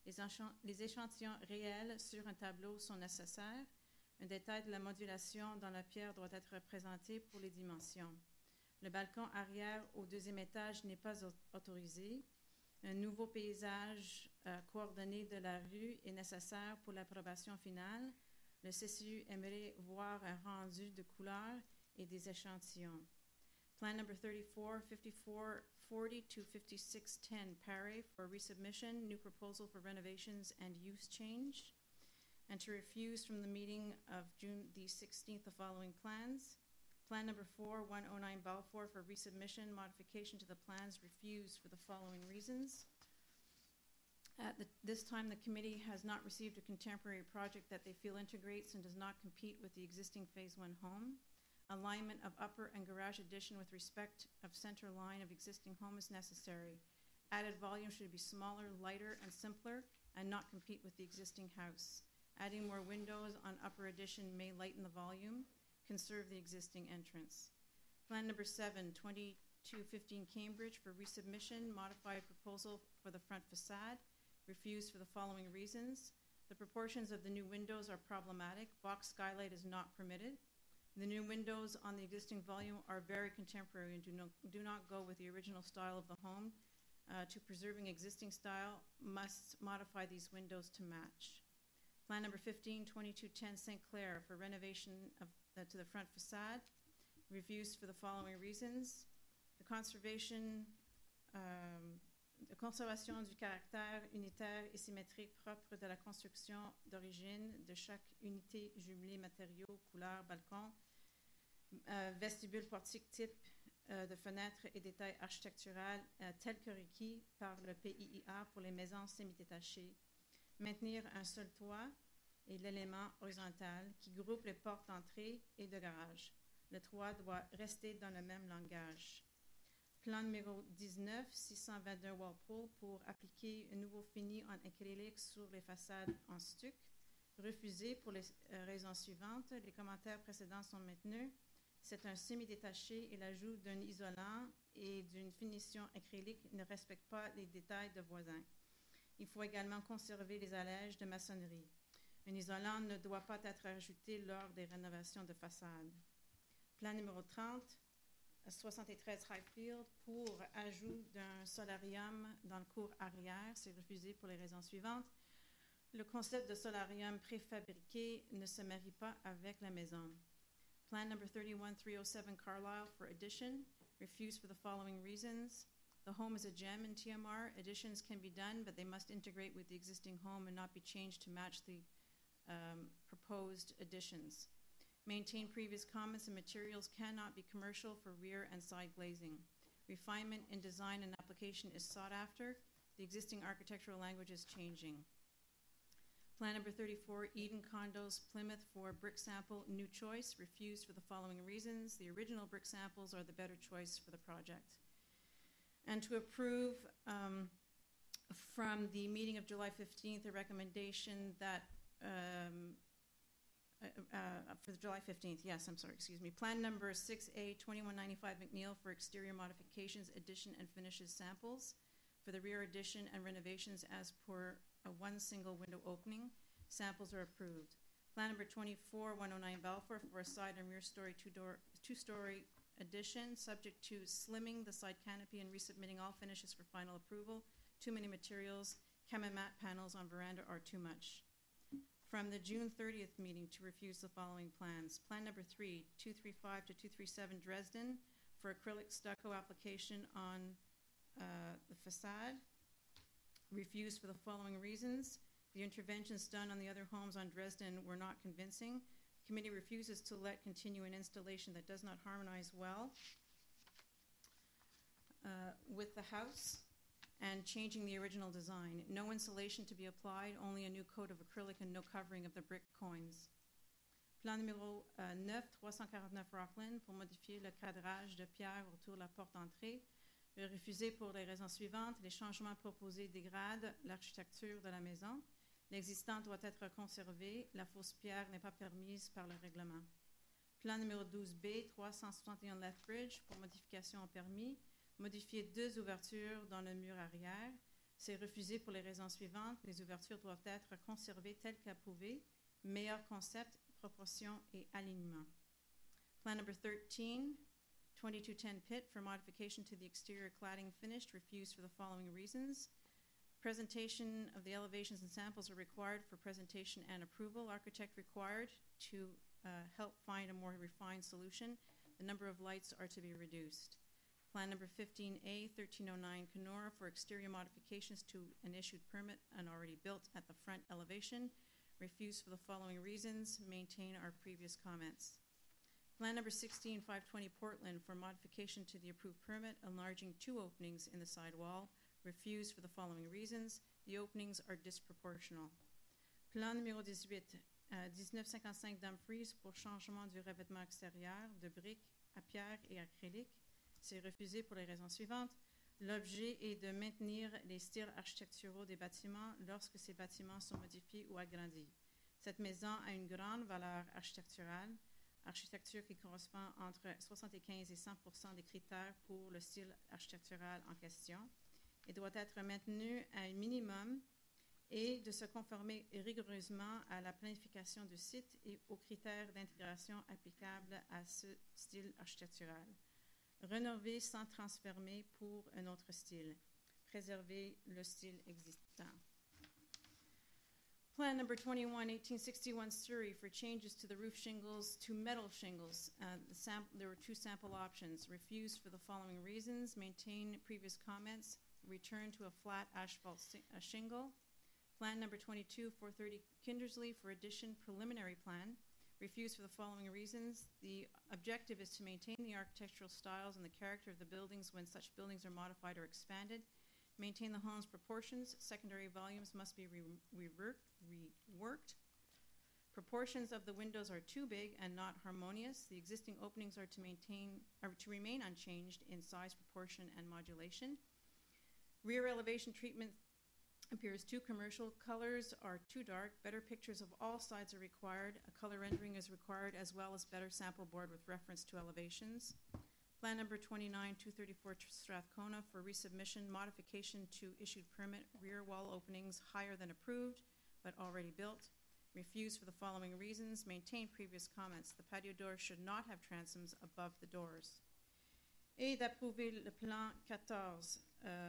Les échantillons réels sur un tableau sont nécessaires. Un détail de la modulation dans la pierre doit être présenté pour les dimensions. Le balcon arrière au 2e étage n'est pas autorisé. Un nouveau paysage coordonné de la rue est nécessaire pour l'approbation finale. Le CCU aimerait voir un rendu de couleurs et des échantillons. Plan number 34, 5440 to 5610 Paré for resubmission, new proposal for renovations and use change, and to refuse from the meeting of June the 16th the following plans. Plan number 4, 109 Balfour for resubmission, modification to the plans refused for the following reasons. At this time, the committee has not received a contemporary project that they feel integrates and does not compete with the existing Phase 1 home. Alignment of upper and garage addition with respect of center line of existing home is necessary. Added volume should be smaller, lighter, and simpler, and not compete with the existing house. Adding more windows on upper addition may lighten the volume, conserve the existing entrance. Plan number 7, 2215 Cambridge for resubmission, modified proposal for the front facade, refused for the following reasons. The proportions of the new windows are problematic. Box skylight is not permitted. The new windows on the existing volume are very contemporary and do not go with the original style of the home. To preserving existing style, must modify these windows to match. Plan number 15, 2210 St. Clair for renovation to the front facade, refused for the following reasons. The conservation du caractère unitaire et symétrique propre de la construction d'origine de chaque unité jumelée matériaux, couleurs, balcons, vestibule, portique type de fenêtres et détails architecturaux tels que requis par le PIIA pour les maisons semi-détachées. Maintenir un seul toit et l'élément horizontal qui groupe les portes d'entrée et de garage. Le toit doit rester dans le même langage. Plan numéro 19, 622 Walpole pour appliquer un nouveau fini en acrylique sur les façades en stuc. Refusé pour les raisons suivantes. Les commentaires précédents sont maintenus. C'est un semi-détaché et l'ajout d'un isolant et d'une finition acrylique ne respecte pas les détails de voisins. Il faut également conserver les allèges de maçonnerie. Un isolant ne doit pas être ajouté lors des rénovations de façade. Plan numéro 30, 73 Highfield pour ajout d'un solarium dans le cours arrière. C'est refusé pour les raisons suivantes. Le concept de solarium préfabriqué ne se marie pas avec la maison. Plan number 31307 Carlisle for addition, refused for the following reasons. The home is a gem in TMR. Additions can be done, but they must integrate with the existing home and not be changed to match the proposed additions. Maintain previous comments and materials cannot be commercial for rear and side glazing. Refinement in design and application is sought after. The existing architectural language is changing. Plan number 34, Eden Condos, Plymouth for brick sample, new choice, refused for the following reasons. The original brick samples are the better choice for the project. And to approve from the meeting of July 15th, a recommendation that for July 15th, yes, I'm sorry, excuse me. Plan number 6A, 2195 McNeil for exterior modifications, addition and finishes samples for the rear addition and renovations as per one single window opening. Samples are approved. Plan number 24, 109 Balfour for a side and rear story, two-story addition, subject to slimming the side canopy and resubmitting all finishes for final approval. Too many materials. Chemamat panels on veranda are too much. From the June 30th meeting to refuse the following plans. Plan number 3, 235 to 237 Dresden for acrylic stucco application on the facade. Refused for the following reasons. The interventions done on the other homes on Dresden were not convincing. Committee refuses to let continue an installation that does not harmonize well with the house and changing the original design. No insulation to be applied, only a new coat of acrylic and no covering of the brick coins. Plan numéro 9, 349 Rockland pour modifier le cadrage de pierre autour de la porte d'entrée. Refusé pour les raisons suivantes. Les changements proposés dégradent l'architecture de la maison. L'existant doit être conservé. La fausse pierre n'est pas permise par le règlement. Plan numéro 12B, 361 Lethbridge pour modification au permis. Modifier 2 ouvertures dans le mur arrière. C'est refusé pour les raisons suivantes. Les ouvertures doivent être conservées telles qu'approuvées. Meilleur concept, proportion et alignement. Plan number 13, 2210 Pitt for modification to the exterior cladding finished, refused for the following reasons. Presentation of the elevations and samples are required for presentation and approval. Architect required to help find a more refined solution. The number of lights are to be reduced. Plan number 15A, 1309 Kenora for exterior modifications to an issued permit and already built at the front elevation. Refused for the following reasons. Maintain our previous comments. Plan number 16, 520 Portland for modification to the approved permit, enlarging 2 openings in the side wall. Refused for the following reasons. The openings are disproportional. Plan numéro 18, 1955 Dumfries pour changement du revêtement extérieur de briques à pierre et acrylique. C'est refusé pour les raisons suivantes. L'objet est de maintenir les styles architecturaux des bâtiments lorsque ces bâtiments sont modifiés ou agrandis. Cette maison a une grande valeur architecturale, architecture qui correspond entre 75 et 100% des critères pour le style architectural en question, et doit être maintenue à un minimum et de se conformer rigoureusement à la planification du site et aux critères d'intégration applicables à ce style architectural. Rénover sans transformer pour un autre style. Préserver le style existant. Plan number 21, 1861 Surrey for changes to the roof shingles to metal shingles. There were 2 sample options. Refused for the following reasons. Maintain previous comments. Return to a flat asphalt shingle. Plan number 22, 430 Kindersley for addition preliminary plan. Refused for the following reasons. The objective is to maintain the architectural styles and the character of the buildings when such buildings are modified or expanded. Maintain the home's proportions. Secondary volumes must be reworked. Proportions of the windows are too big and not harmonious. The existing openings are to remain unchanged in size, proportion, and modulation. Rear elevation treatment appears too commercial. Colors are too dark. Better pictures of all sides are required. A color rendering is required, as well as better sample board with reference to elevations. Plan number 29, 234 Strathcona for resubmission, modification to issued permit, rear wall openings higher than approved, but already built. Refused for the following reasons. Maintain previous comments. The patio doors should not have transoms above the doors. Et d'approuver le plan 14,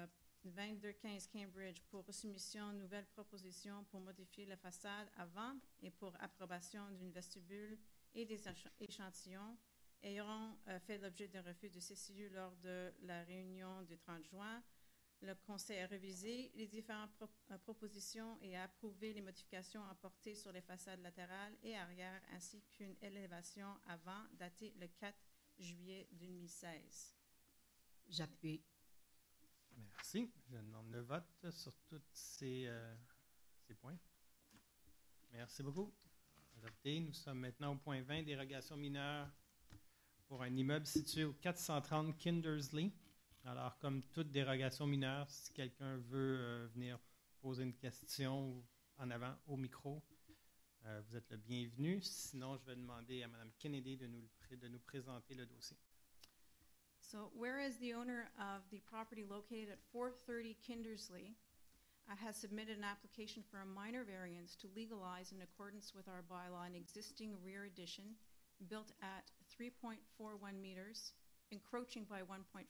2215 Cambridge pour resubmission, nouvelle proposition pour modifier la façade avant et pour approbation d'une vestibule et des échantillons ayant fait l'objet d'un refus de CCU lors de la réunion du 30 juin. Le Conseil a révisé les différentes propositions et a approuvé les modifications apportées sur les façades latérales et arrière, ainsi qu'une élévation avant datée le 4 juillet 2016. J'appuie. Merci. Je demande le vote sur tous ces points. Merci beaucoup. Adopté. Nous sommes maintenant au point 20, dérogation mineure pour un immeuble situé au 430 Kindersley. Alors, comme toute dérogation mineure, si quelqu'un veut venir poser une question en avant au micro, vous êtes le bienvenu. Sinon, je vais demander à Mme Kennedy de nous présenter le dossier. So, whereas the owner of the property located at 430 Kindersley has submitted an application for a minor variance to legalize in accordance with our bylaw an existing rear addition built at 3.41 meters, encroaching by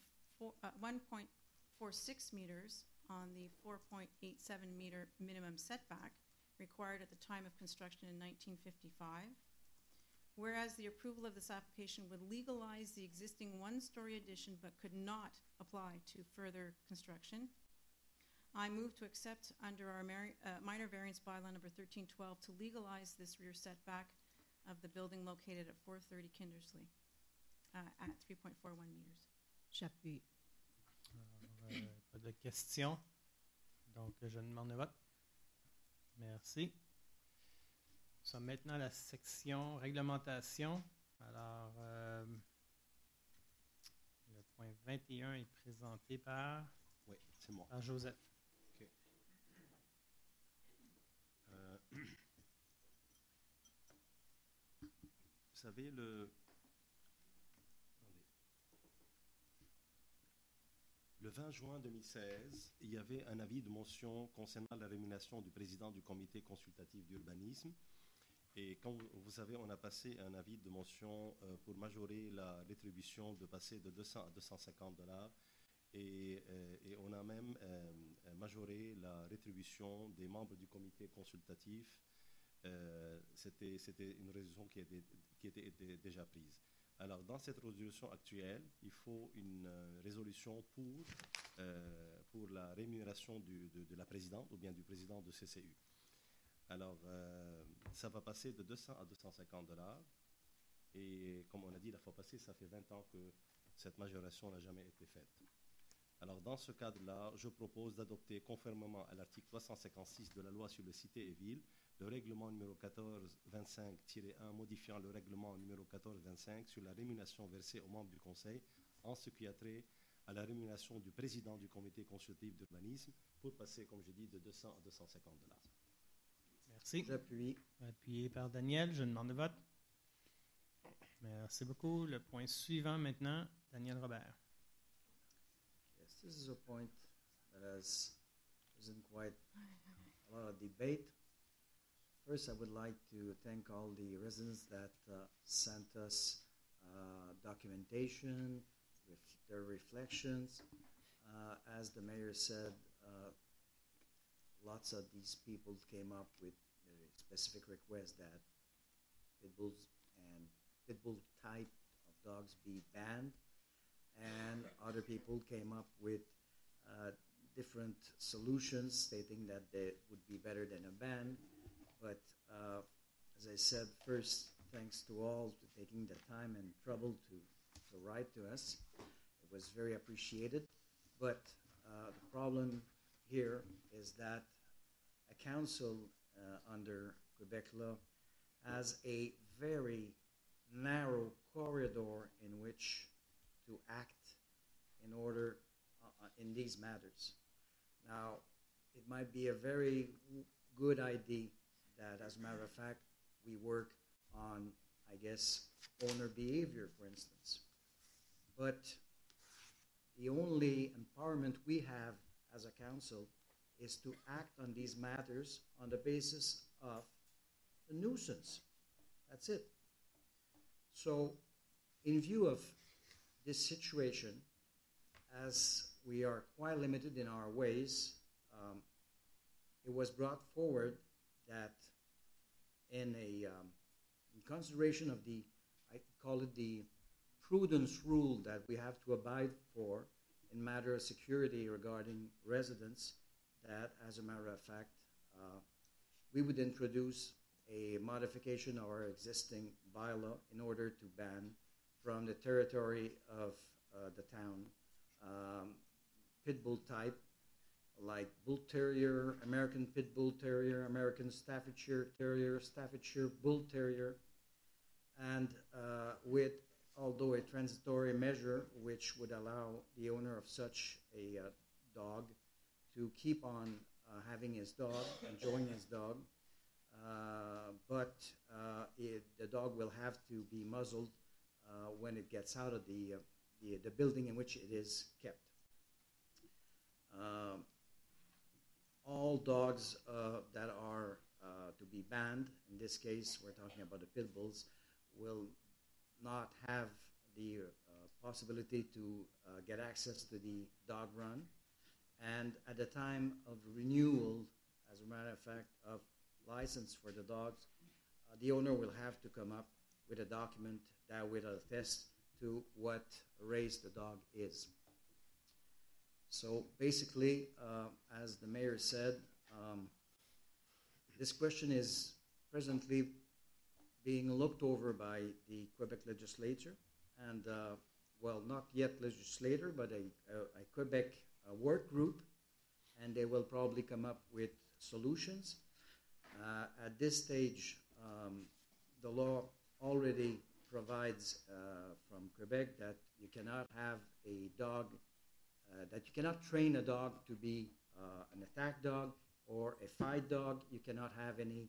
1.46 meters on the 4.87 meter minimum setback required at the time of construction in 1955. Whereas the approval of this application would legalize the existing one-story addition but could not apply to further construction, I move to accept under our minor variance bylaw number 1312 to legalize this rear setback of the building located at 430 Kindersley at 3.41 meters. J'appuie. Pas de questions. Donc, je demande le vote. Merci. Nous sommes maintenant à la section réglementation. Alors, le point 21 est présenté par, oui, c'est moi. Par Joseph. Okay. Vous savez, le 20 juin 2016, il y avait un avis de mention concernant la rémunération du président du comité consultatif d'urbanisme. Et comme vous savez, on a passé un avis de mention pour majorer la rétribution, de passer de 200 à 250 $. Et on a même majoré la rétribution des membres du comité consultatif. C'était une résolution qui était déjà prise. Alors, dans cette résolution actuelle, il faut une résolution pour la rémunération de la présidente ou bien du président de CCU. Alors, ça va passer de 200 à 250 $. Et comme on a dit la fois passée, ça fait 20 ans que cette majoration n'a jamais été faite. Alors dans ce cadre-là, je propose d'adopter conformément à l'article 356 de la loi sur les cités et villes, le règlement numéro 1425-1 modifiant le règlement numéro 1425 sur la rémunération versée aux membres du Conseil en ce qui a trait à la rémunération du président du comité consultatif d'urbanisme pour passer, comme je dis, de 200 à 250 $. Merci. J'appuie. Appuyé par Daniel, je demande le vote. Merci beaucoup. Le point suivant maintenant, Daniel Robert. Yes, this is a point that has risen quite a lot of debate. First, I would like to thank all the residents that sent us documentation, their reflections. As the mayor said, lots of these people came up with a specific request that pit bulls and pit bull type of dogs be banned, and other people came up with different solutions stating that they would be better than a ban. But as I said, first, thanks to all for taking the time and trouble to write to us. It was very appreciated. But the problem here is that a council under Quebec law has a very narrow corridor in which to act in order in these matters. Now, it might be a very good idea that, as a matter of fact, we work on, I guess, owner behavior, for instance. But the only empowerment we have as a council is to act on these matters on the basis of a nuisance. That's it. So, in view of this situation, as we are quite limited in our ways, it was brought forward that in consideration of the, I call it the prudence rule that we have to abide for in matter of security regarding residents, that as a matter of fact, we would introduce a modification of our existing bylaw in order to ban from the territory of the town pit bull type, like Bull Terrier, American Pit Bull Terrier, American Staffordshire Terrier, Staffordshire Bull Terrier, and with, although a transitory measure which would allow the owner of such a dog to keep on having his dog, enjoying his dog, but the dog will have to be muzzled when it gets out of the building in which it is kept. All dogs that are to be banned, in this case we're talking about the pit bulls, will not have the possibility to get access to the dog run. And at the time of renewal, as a matter of fact, of license for the dogs, the owner will have to come up with a document that will attest to what race the dog is. So basically, as the mayor said, this question is presently being looked over by the Quebec legislature, and well, not yet legislator, but a Quebec work group, and they will probably come up with solutions. At this stage, the law already provides from Quebec that you cannot have a dog, that you cannot train a dog to be an attack dog or a fight dog. You cannot have any,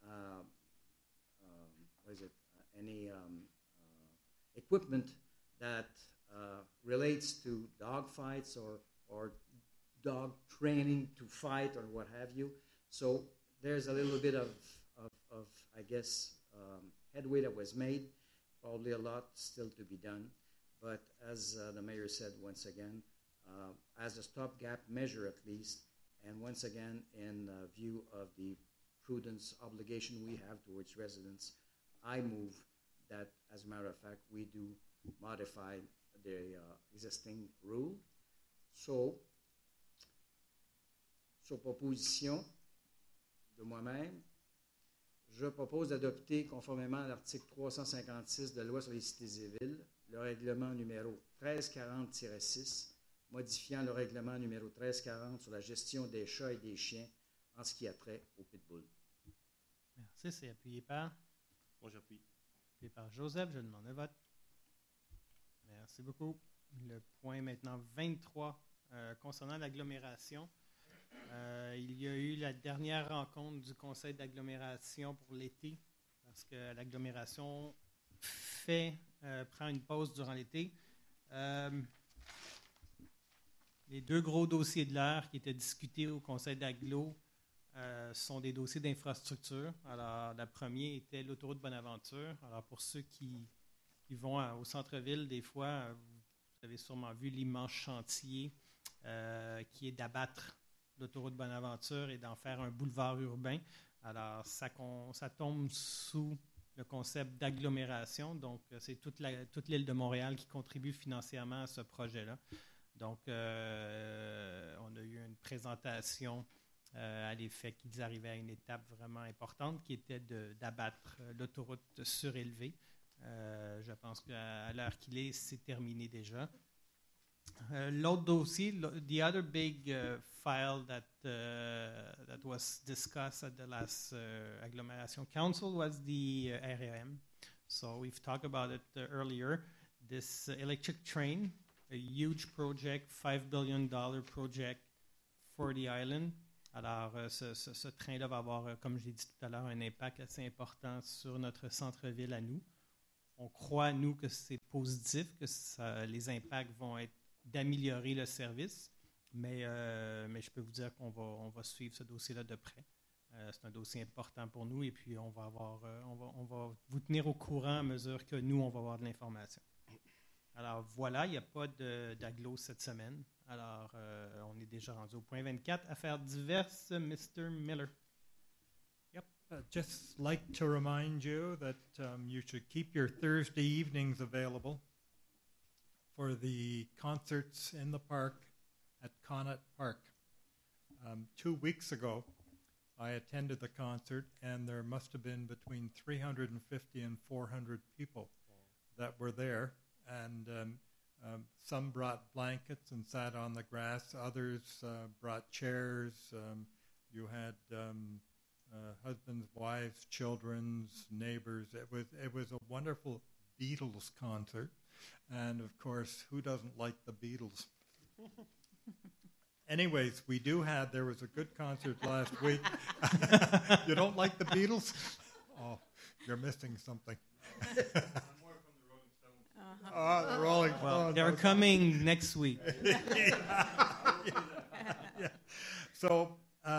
equipment that relates to dog fights or dog training to fight or what have you. So there's a little bit of I guess, headway that was made. Probably a lot still to be done. But as the mayor said once again, as a stopgap measure at least, and once again in view of the prudence obligation we have towards residents, I move that, as a matter of fact, we do modify the existing rule. So, sur proposition de moi-même, Je propose d'adopter, conformément à l'article 356 de la Loi sur les cités et villes, le règlement numéro 1340-6, modifiant le règlement numéro 1340 sur la gestion des chats et des chiens en ce qui a trait au pitbull. Merci. C'est appuyé par? Moi, j'appuie. Appuyé par Joseph. Je demande un vote. Merci beaucoup. Le point maintenant 23 concernant l'agglomération. Il y a eu la dernière rencontre du conseil d'agglomération pour l'été parce que l'agglomération prend une pause durant l'été. Les deux gros dossiers de l'heure qui étaient discutés au conseil d'agglo sont des dossiers d'infrastructure. Alors, le premier était l'autoroute Bonaventure. Alors, pour ceux qui vont au centre-ville, des fois, vous avez sûrement vu l'immense chantier qui est d'abattre l'autoroute Bonaventure et d'en faire un boulevard urbain. Alors, ça tombe sous le concept d'agglomération. Donc, c'est toute l'île de Montréal qui contribue financièrement à ce projet-là. Donc, on a eu une présentation à l'effet qu'ils arrivaient à une étape vraiment importante qui était d'abattre l'autoroute surélevée. Je pense qu'à l'heure qu'il est, c'est terminé déjà. L'autre dossier, the other big file that was discussed at the last agglomeration council was the REM. So we've talked about it earlier. This electric train, a huge project, $5 billion project for the island. Alors, ce train-là va avoir, comme je l'ai dit tout à l'heure, un impact assez important sur notre centre-ville à nous. On croit, nous, que c'est positif, que les impacts vont être d'améliorer le service, mais je peux vous dire qu'on va suivre ce dossier-là de près. C'est un dossier important pour nous et puis on va vous tenir au courant à mesure que nous, on va avoir de l'information. Alors voilà, il n'y a pas d'agglo cette semaine. Alors, on est déjà rendu au point 24. Affaires diverses, Mr. Miller. Yep. Just like to remind you that you should keep your Thursday evenings available for the concerts in the park at Connaught Park. 2 weeks ago, I attended the concert, and there must have been between 350 and 400 people that were there. And some brought blankets and sat on the grass. Others brought chairs. You had husbands, wives, children's, neighbors. It was a wonderful Beatles concert. And, of course, who doesn't like the Beatles? Anyways, there was a good concert last week. You don't like the Beatles? Oh, you're missing something. The Rolling Stones. Well, they're coming next week. Yeah. So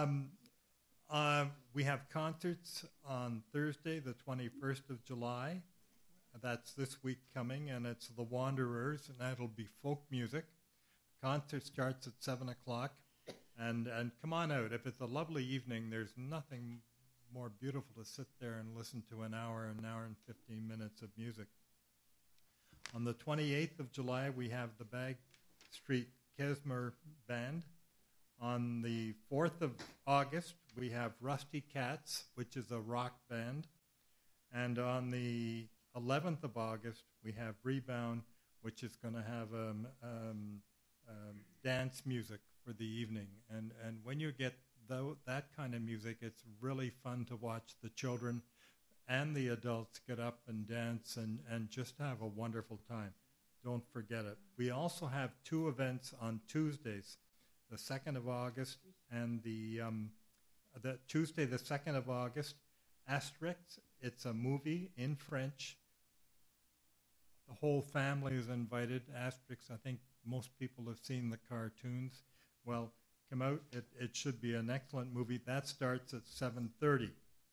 we have concerts on Thursday, the 21st of July. That's this week coming, and it's the Wanderers, and that'll be folk music. Concert starts at 7 o'clock, and come on out. If it's a lovely evening, there's nothing more beautiful to sit there and listen to an hour and 15 minutes of music. On the 28th of July, we have the Bag Street Kesmer Band. On the 4th of August, we have Rusty Cats, which is a rock band. And on the 11th of August, we have Rebound, which is going to have dance music for the evening. And when you get that kind of music, it's really fun to watch the children and the adults get up and dance and just have a wonderful time. Don't forget it. We also have 2 events on Tuesdays, the 2nd of August and the Tuesday, the 2nd of August, Asterix. It's a movie in French. The whole family is invited. Asterix, I think most people have seen the cartoons. Well, come out. It should be an excellent movie. That starts at 7:30.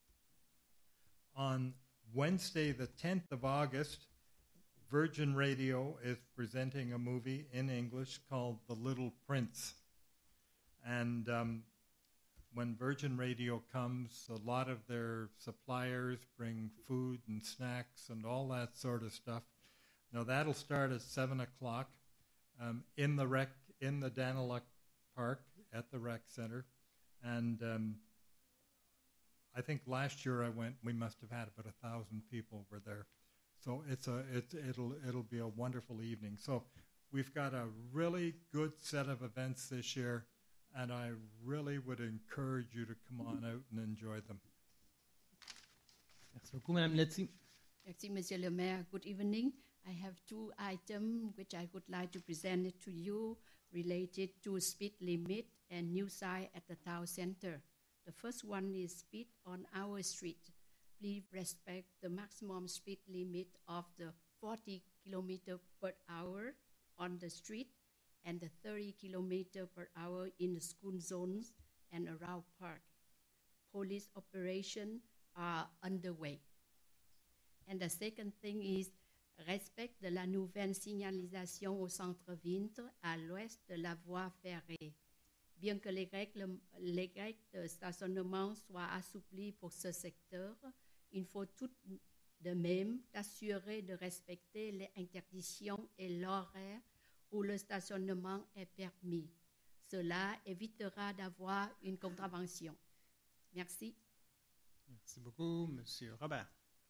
On Wednesday, the 10th of August, Virgin Radio is presenting a movie in English called The Little Prince. And when Virgin Radio comes, a lot of their suppliers bring food and snacks and all that sort of stuff. Now, that'll start at 7 o'clock in the Daniluk Park at the Rec Center. And I think last year I went, we must have had about 1,000 people were there. So it'll be a wonderful evening. So we've got a really good set of events this year, and I really would encourage you to come on out and enjoy them. Merci beaucoup, Madame Letty. Merci, Monsieur le Maire. Good evening. I have 2 items which I would like to present it to you related to speed limit and new sign at the town center. The first one is speed on our street. Please respect the maximum speed limit of the 40 km per hour on the street and the 30 km per hour in the school zones and around park. Police operations are underway. And the second thing is respect de la nouvelle signalisation au centre-ville à l'ouest de la voie ferrée. Bien que les règles de stationnement soient assouplies pour ce secteur, il faut tout de même assurer de respecter les interdictions et l'horaire où le stationnement est permis. Cela évitera d'avoir une contravention. Merci. Merci beaucoup, Monsieur Robert.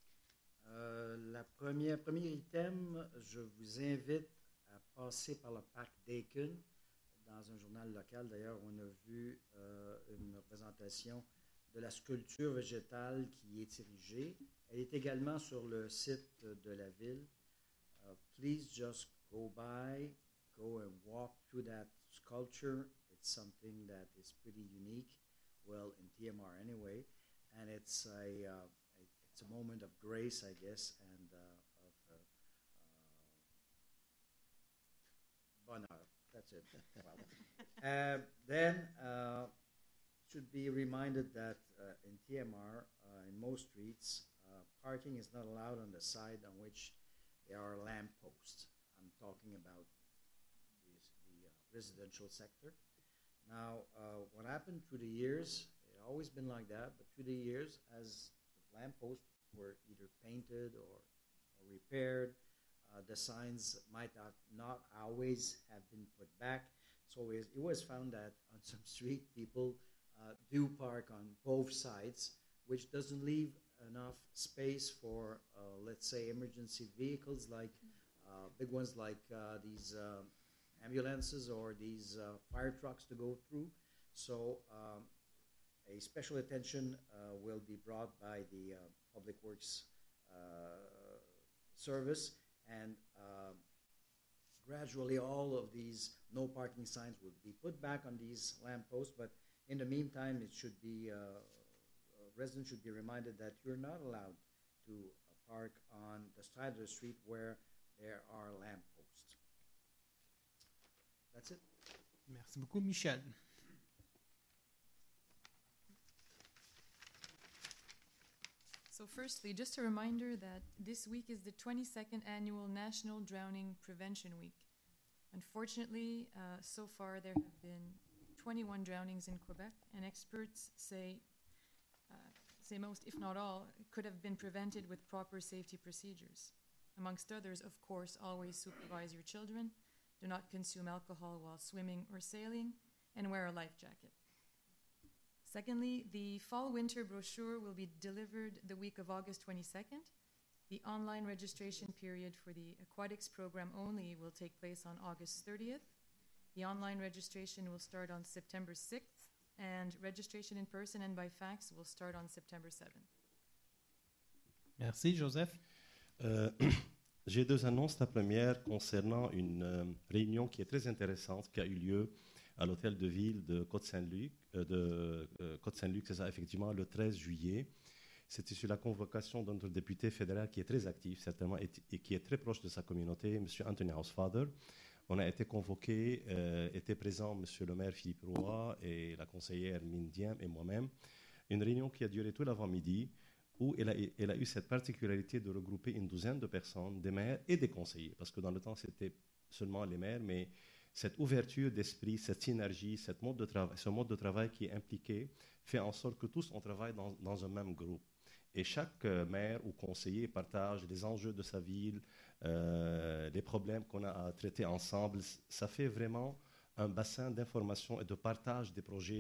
Premier item, je vous invite à passer par le parc Dakin. Dans un journal local, d'ailleurs, on a vu une représentation de la sculpture végétale qui est érigée. Elle est également sur le site de la ville. Please just go by, go and walk through that sculpture. It's something that is pretty unique, well, in TMR anyway, and it's a moment of grace, I guess, and of bonheur. That's it. Then should be reminded that in TMR, in most streets, parking is not allowed on the side on which there are lampposts. I'm talking about the residential sector. Now, what happened through the years, it's always been like that, but through the years, as the lampposts were either painted or repaired, the signs might not always have been put back. So it was found that on some street, people do park on both sides, which doesn't leave enough space for, let's say, emergency vehicles, like big ones like these ambulances or these fire trucks to go through. So a special attention will be brought by the Public Works Service, and gradually all of these no parking signs will be put back on these lampposts, but in the meantime, it should be, residents should be reminded that you're not allowed to park on the side of the street where there are lampposts. That's it. Merci beaucoup, Michel. So firstly, just a reminder that this week is the 22nd annual National Drowning Prevention Week. Unfortunately, so far there have been 21 drownings in Quebec, and experts say most, if not all, could have been prevented with proper safety procedures. Amongst others, of course, always supervise your children, do not consume alcohol while swimming or sailing, and wear a life jacket. Secondly, the fall-winter brochure will be delivered the week of August 22nd. The online registration period for the aquatics program only will take place on August 30th. The online registration will start on September 6th, and registration in person and by fax will start on September 7th. Merci, Joseph. J'ai 2 annonces. La première concernant une réunion qui est très intéressante, qui a eu lieu à l'hôtel de ville de Côte-Saint-Luc, Côte-Saint-Luc, c'est ça, effectivement, le 13 juillet. C'était sur la convocation de notre député fédéral qui est très actif, certainement, et qui est très proche de sa communauté, M. Anthony Housefather. On a été convoqués, étaient présents M. le maire Philippe Roy et la conseillère Mine Diem et moi-même. Une réunion qui a duré tout l'avant-midi, où elle a eu cette particularité de regrouper une douzaine de personnes, des maires et des conseillers, parce que dans le temps, c'était seulement les maires, mais cette ouverture d'esprit, cette synergie, ce mode de travail qui est impliqué, fait en sorte que tous on travaille dans un même groupe. Et chaque maire ou conseiller partage les enjeux de sa ville, les problèmes qu'on a à traiter ensemble. Ça fait vraiment un bassin d'information et de partage des projets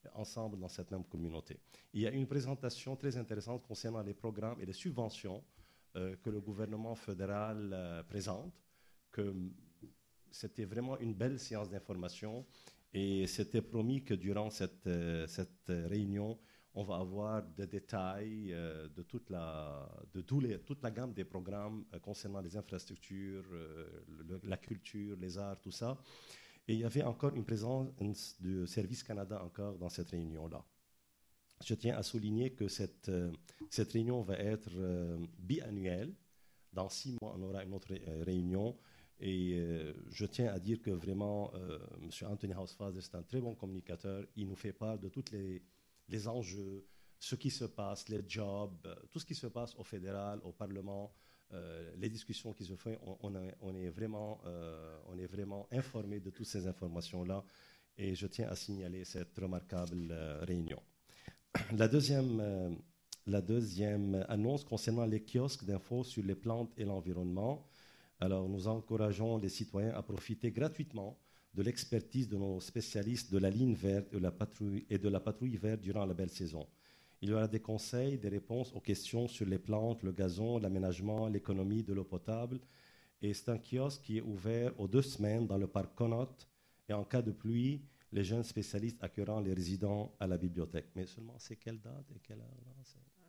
ensemble dans cette même communauté. Il y a une présentation très intéressante concernant les programmes et les subventions que le gouvernement fédéral présente, que c'était vraiment une belle séance d'information et c'était promis que durant cette réunion, on va avoir des détails de toute la gamme des programmes concernant les infrastructures, la culture, les arts, tout ça. Et il y avait encore une présence du Service Canada encore dans cette réunion-là. Je tiens à souligner que cette réunion va être biannuelle. Dans 6 mois, on aura une autre réunion. Et je tiens à dire que vraiment, M. Anthony Housefather, c'est un très bon communicateur. Il nous fait part de tous les enjeux, ce qui se passe, les jobs, tout ce qui se passe au fédéral, au Parlement, les discussions qui se font. On est vraiment informé de toutes ces informations-là. Et je tiens à signaler cette remarquable réunion. La deuxième annonce concernant les kiosques d'infos sur les plantes et l'environnement. Alors, nous encourageons les citoyens à profiter gratuitement de l'expertise de nos spécialistes de la ligne verte et de la patrouille verte durant la belle saison. Il y aura des conseils, des réponses aux questions sur les plantes, le gazon, l'aménagement, l'économie de l'eau potable. Et c'est un kiosque qui est ouvert aux 2 semaines dans le parc Connaught. Et en cas de pluie, les jeunes spécialistes accueilleront les résidents à la bibliothèque. Mais seulement, c'est quelle date et quelle heure là,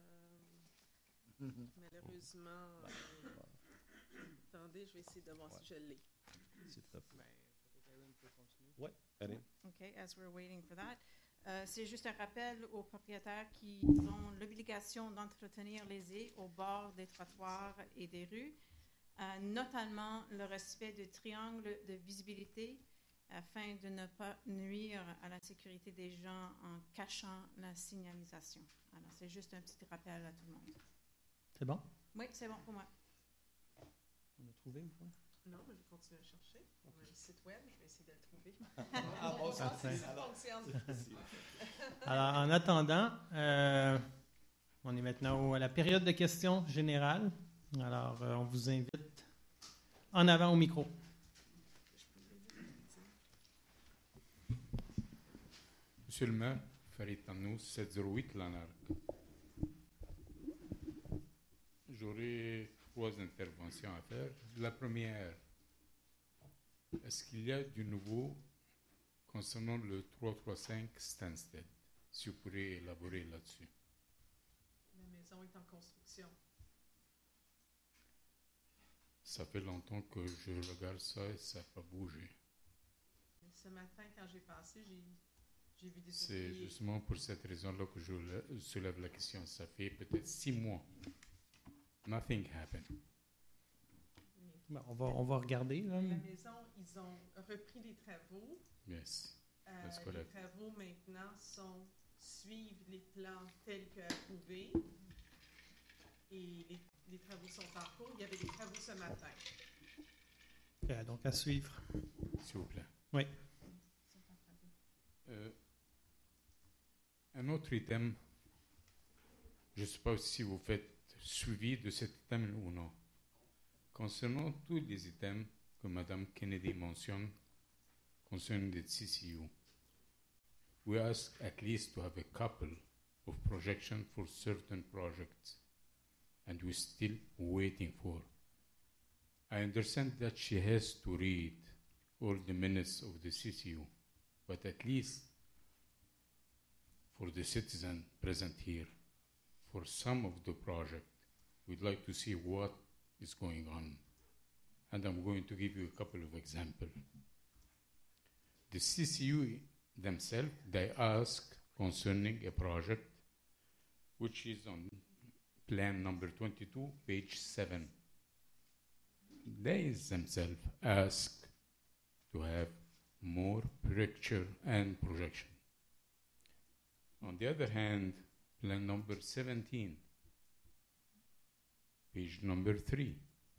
malheureusement, attendez, je vais essayer de voir si je l'ai. S'il te plaît. Oui, Erin. OK, as we're waiting for that. C'est juste un rappel aux propriétaires qui ont l'obligation d'entretenir les haies au bord des trottoirs et des rues, notamment le respect du triangle de visibilité afin de ne pas nuire à la sécurité des gens en cachant la signalisation. Alors, c'est juste un petit rappel à tout le monde. C'est bon? Oui, c'est bon pour moi. On a trouvé ou pas? Non, je vais continuer à chercher. On a le site web, je vais essayer de le trouver. Alors, en attendant, on est maintenant à la période de questions générales. Alors, on vous invite en avant au micro. Monsieur le maire, Farid Tannous, 708 Lanark. J'aurais 3 interventions à faire. La première, est-ce qu'il y a du nouveau concernant le 335 Stansted? Si vous pourrez élaborer là-dessus. La maison est en construction. Ça fait longtemps que je regarde ça et ça n'a pas bougé. Ce matin, quand j'ai passé, j'ai vu des C'est ouvriers. justement pour cette raison-là que je soulève la question. Ça fait peut-être 6 mois. Nothing happened. Bon, on va regarder. Là. La maison, ils ont repris les travaux. Yes. Les travaux maintenant suivent les plans tels qu'approuvés. Et les travaux sont en cours. Il y avait des travaux ce matin. Okay, donc, à suivre. S'il vous plaît. Oui. Un autre item, je ne sais pas si vous faites suivi de cet item ou non. Concernant tous les items que Mme Kennedy mentionne concernant the CCU, we ask at least to have a couple of projections for certain projects, and we're still waiting for. I understand that she has to read all the minutes of the CCU, but at least for the citizen present here, for some of the project, we'd like to see what is going on. And I'm going to give you a couple of examples. The CCU themselves, they ask concerning a project which is on plan number 22, page 7. They themselves ask to have more picture and projection. On the other hand, plan number 17, page number 3,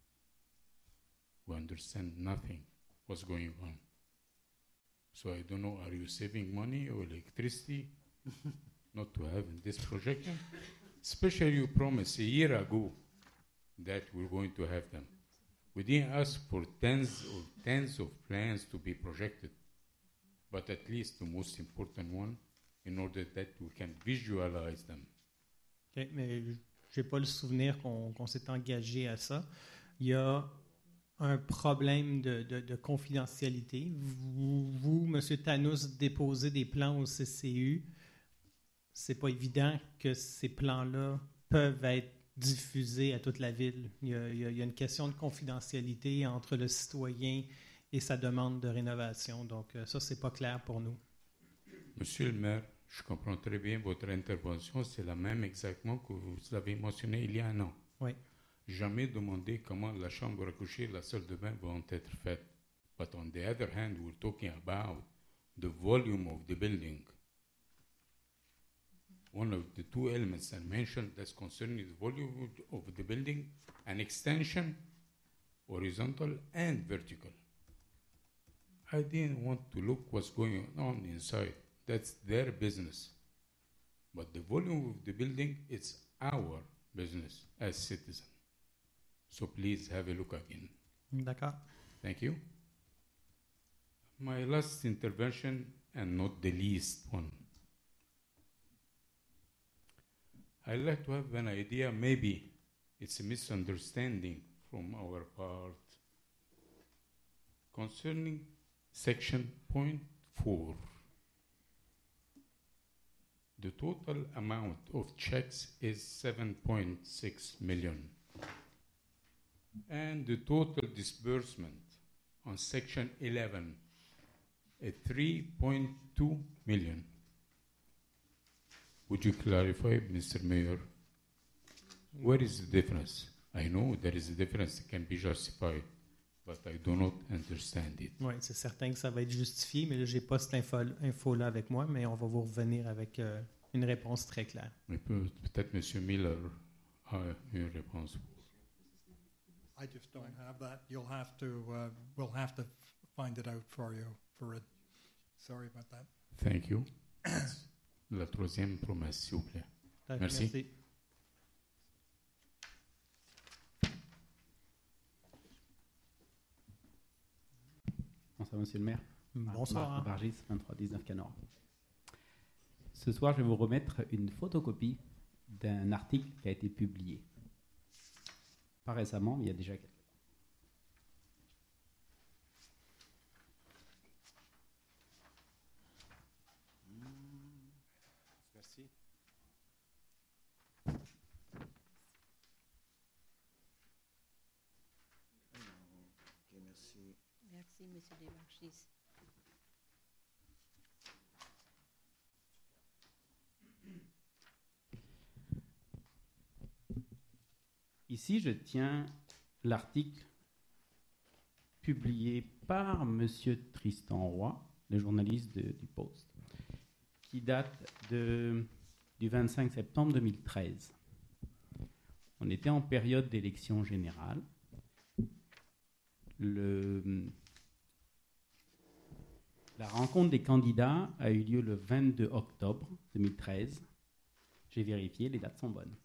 we understand nothing what's going on. So I don't know, are you saving money or electricity not to have this projection? Especially you promised a year ago that we're going to have them. We didn't ask for tens of plans to be projected, but at least the most important one, in order that we can visualize them. OK, mais je n'ai pas le souvenir qu'on s'est engagé à ça. Il y a un problème de confidentialité. Vous, M. Tannous, déposez des plans au CCU. C'est pas évident que ces plans-là peuvent être diffusés à toute la ville. Il y a une question de confidentialité entre le citoyen et sa demande de rénovation. Donc, ça, c'est pas clair pour nous. Monsieur le maire, je comprends très bien votre intervention. C'est la même exactement que vous avez mentionné il y a un an. Oui. Jamais demandé comment la chambre à coucher et la salle de bain vont être faites. But on the other hand, we're talking about the volume of the building. One of the two elements I mentioned that's concerning the volume of the building, an extension, horizontal and vertical. I didn't want to look what's going on inside. That's their business. But the volume of the building, it's our business as citizens. So please have a look again. D'accord. Thank you. My last intervention, and not the least one. I'd like to have an idea, maybe it's a misunderstanding from our part, concerning section 0.4. The total amount of checks is 7.6 million. And the total disbursement on section 11 is 3.2 million. Would you clarify, Mr. Mayor, where is the difference? I know there is a difference that can be justified, but I do not understand it. Oui, c'est certain que ça va être justifié, mais là, je n'ai pas cette info-là avec moi, mais on va vous revenir avec une réponse très claire. Peut-être M. Miller a une réponse. I just don't have that. You'll have to, we'll have to find it out for you, Farid. Sorry about that. Thank you. La troisième promesse, s'il vous plaît. Merci. Merci. Bonsoir, Monsieur le maire. Bonsoir. Marc Bargis, 2319 Canora. Ce soir, je vais vous remettre une photocopie d'un article qui a été publié. Pas récemment, mais il y a déjà quelques. Merci. Ok, merci. Merci, Monsieur Desmarchis. Ici, je tiens l'article publié par Monsieur Tristan Roy, le journaliste du Post, qui date du 25 septembre 2013. On était en période d'élection générale. La rencontre des candidats a eu lieu le 22 octobre 2013. J'ai vérifié, les dates sont bonnes.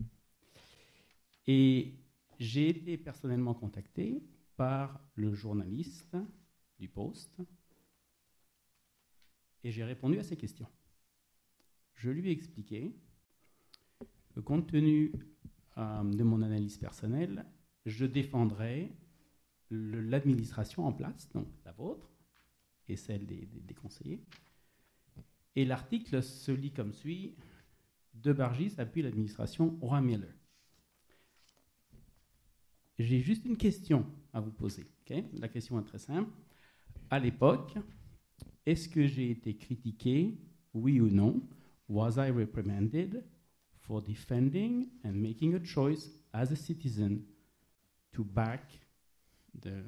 Et j'ai été personnellement contacté par le journaliste du Post et j'ai répondu à ses questions. Je lui ai expliqué que compte tenu de mon analyse personnelle, je défendrai l'administration en place, donc la vôtre et celle des conseillers. Et l'article se lit comme suit: De Bargis appuie l'administration Roy-Miller. J'ai juste une question à vous poser. Okay? La question est très simple. À l'époque, est-ce que j'ai été critiqué, oui ou non? Was I reprimanded for defending and making a choice as a citizen to back the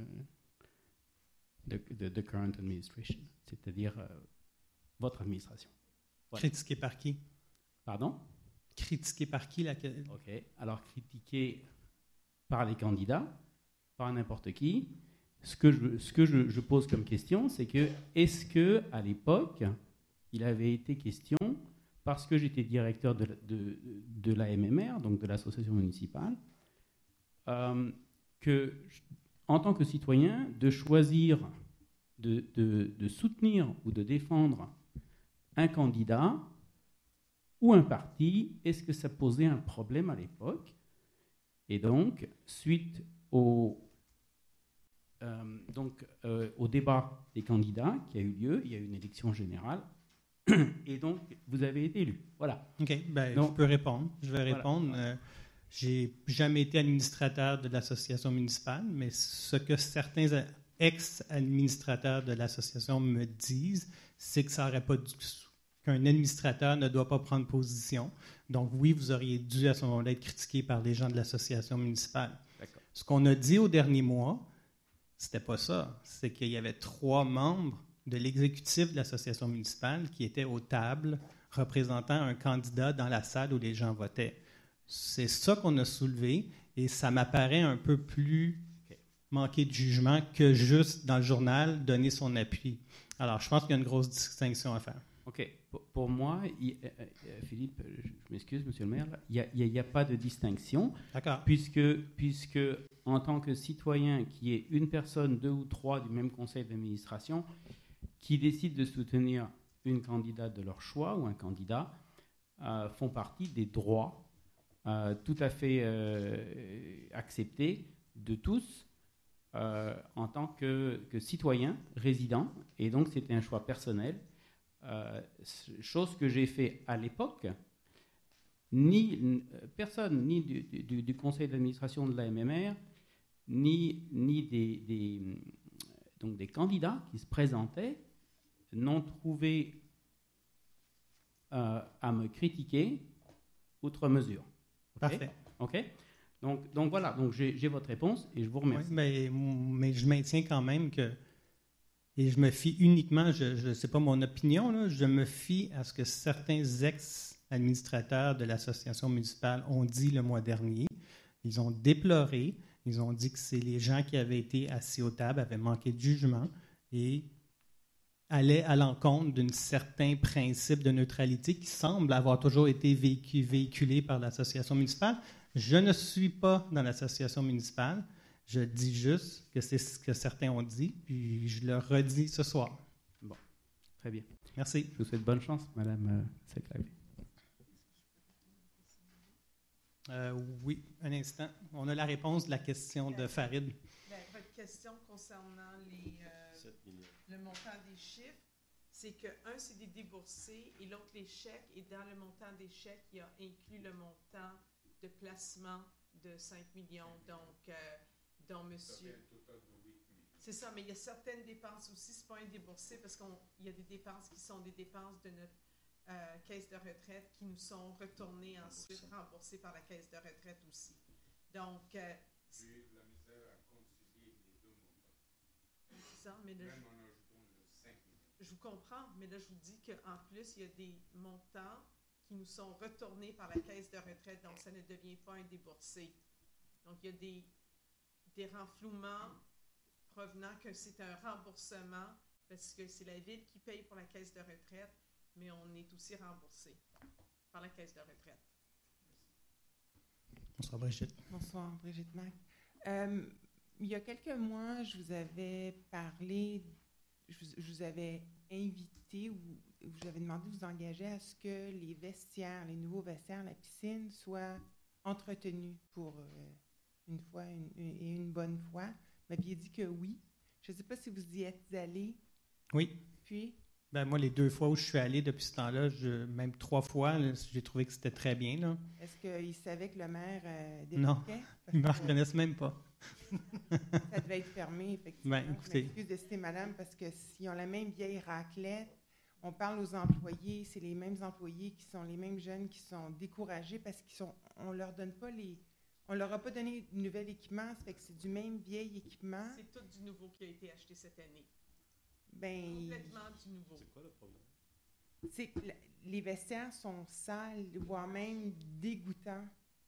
current administration, c'est-à-dire votre administration? Voilà. Critiqué par qui? Pardon? Critiqué par qui? Ok, alors critiqué par les candidats, par n'importe qui. Ce que je pose comme question, c'est que est-ce que à l'époque, il avait été question, parce que j'étais directeur de la MMR, donc de l'association municipale, que en tant que citoyen, de choisir de soutenir ou de défendre un candidat ou un parti? Est-ce que ça posait un problème à l'époque? Et donc, suite au débat des candidats qui a eu lieu, il y a eu une élection générale, et donc vous avez été élu. Voilà. OK, ben, Donc, je peux répondre. Je vais voilà. répondre. J'ai jamais été administrateur de l'association municipale, mais ce que certains ex-administrateurs de l'association me disent, c'est que ça aurait pas qu'un administrateur ne doit pas prendre position. Donc oui, vous auriez dû à ce moment-là être critiqué par les gens de l'association municipale. D'accord. Ce qu'on a dit au dernier mois, c'était pas ça. C'est qu'il y avait 3 membres de l'exécutif de l'association municipale qui étaient aux tables représentant un candidat dans la salle où les gens votaient. C'est ça qu'on a soulevé et ça m'apparaît un peu plus manquer de jugement que juste dans le journal donner son appui. Alors, je pense qu'il y a une grosse distinction à faire. OK. Pour moi, Philippe, je m'excuse, monsieur le maire, il n'y a pas de distinction. D'accord. Puisque, en tant que citoyen qui est une personne, 2 ou 3 du même conseil d'administration, qui décident de soutenir une candidate de leur choix ou un candidat, font partie des droits tout à fait acceptés de tous en tant que citoyen résident. Et donc, c'était un choix personnel. Chose que j'ai fait à l'époque, personne, ni du conseil d'administration de la MMR, ni des candidats qui se présentaient, n'ont trouvé à me critiquer outre mesure. Okay? Parfait. OK? Donc voilà, donc j'ai votre réponse et je vous remercie. Oui, mais je maintiens quand même que, et je me fie uniquement, c'est pas mon opinion, là, je me fie à ce que certains ex-administrateurs de l'association municipale ont dit le mois dernier. Ils ont déploré, ils ont dit que c'est les gens qui avaient été assis aux tables, avaient manqué de jugement et allaient à l'encontre d'un certain principe de neutralité qui semble avoir toujours été véhiculé par l'association municipale. Je ne suis pas dans l'association municipale. Je dis juste que c'est ce que certains ont dit, puis je le redis ce soir. Bon, très bien. Merci. Je vous souhaite bonne chance, Madame Seclavi. Oui, un instant. On a la réponse de la question de Farid. Votre question concernant le montant des chiffres, c'est qu'un, c'est des déboursés et l'autre, les chèques. Et dans le montant des chèques, il y a inclus le montant de placement de 5 millions. Donc, dont monsieur... C'est ça, mais il y a certaines dépenses aussi, ce n'est pas un déboursé parce qu'il y a des dépenses qui sont des dépenses de notre caisse de retraite qui nous sont retournées ensuite, remboursées par la caisse de retraite aussi. Donc, j'ai de la misère à concilier les deux montants. C'est ça, mais là, même en ajoutant le 5 millions. Je vous comprends, mais là, je vous dis qu'en plus, il y a des montants qui nous sont retournés par la caisse de retraite, donc ça ne devient pas un déboursé. Donc, il y a des renflouements provenant que c'est un remboursement parce que c'est la ville qui paye pour la caisse de retraite, mais on est aussi remboursé par la caisse de retraite. Bonsoir, Brigitte. Bonsoir, Brigitte Mac. Il y a quelques mois, je vous avais parlé, je vous avais invité ou j'avais demandé de vous engager à ce que les vestiaires, les nouveaux vestiaires, la piscine soient entretenus pour une fois et une bonne fois. Vous m'aviez dit que oui. Je ne sais pas si vous y êtes allé. Oui. Puis? Ben, moi, les 2 fois où je suis allé depuis ce temps-là, même 3 fois, là, j'ai trouvé que c'était très bien. Là. Est-ce qu'ils savaient que le maire débarquait? Non, ils ne me reconnaissent même pas. Ça devait être fermé, effectivement. Ben, écoutez. Je m'excuse de citer madame parce que s'ils ont la même vieille raclette, on parle aux employés, c'est les mêmes employés qui sont les mêmes jeunes qui sont découragés parce qu'on leur donne pas on leur a pas donné de nouvel équipement, ça fait que c'est du même vieil équipement. C'est tout du nouveau qui a été acheté cette année. Ben, complètement du nouveau. C'est quoi le problème? C'est que les vestiaires sont sales, voire même dégoûtants.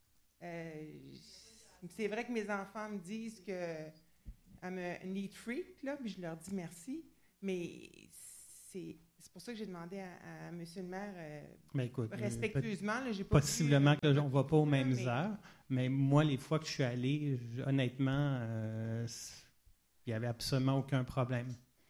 C'est vrai que mes enfants me disent que I'm a neat freak, là, puis je leur dis merci, mais c'est pour ça que j'ai demandé à M. le maire, écoute, respectueusement, là, j'ai pas possiblement qu'on ne va pas aux mêmes heures, mais moi, les fois que je suis allé, honnêtement, il n'y avait absolument aucun problème.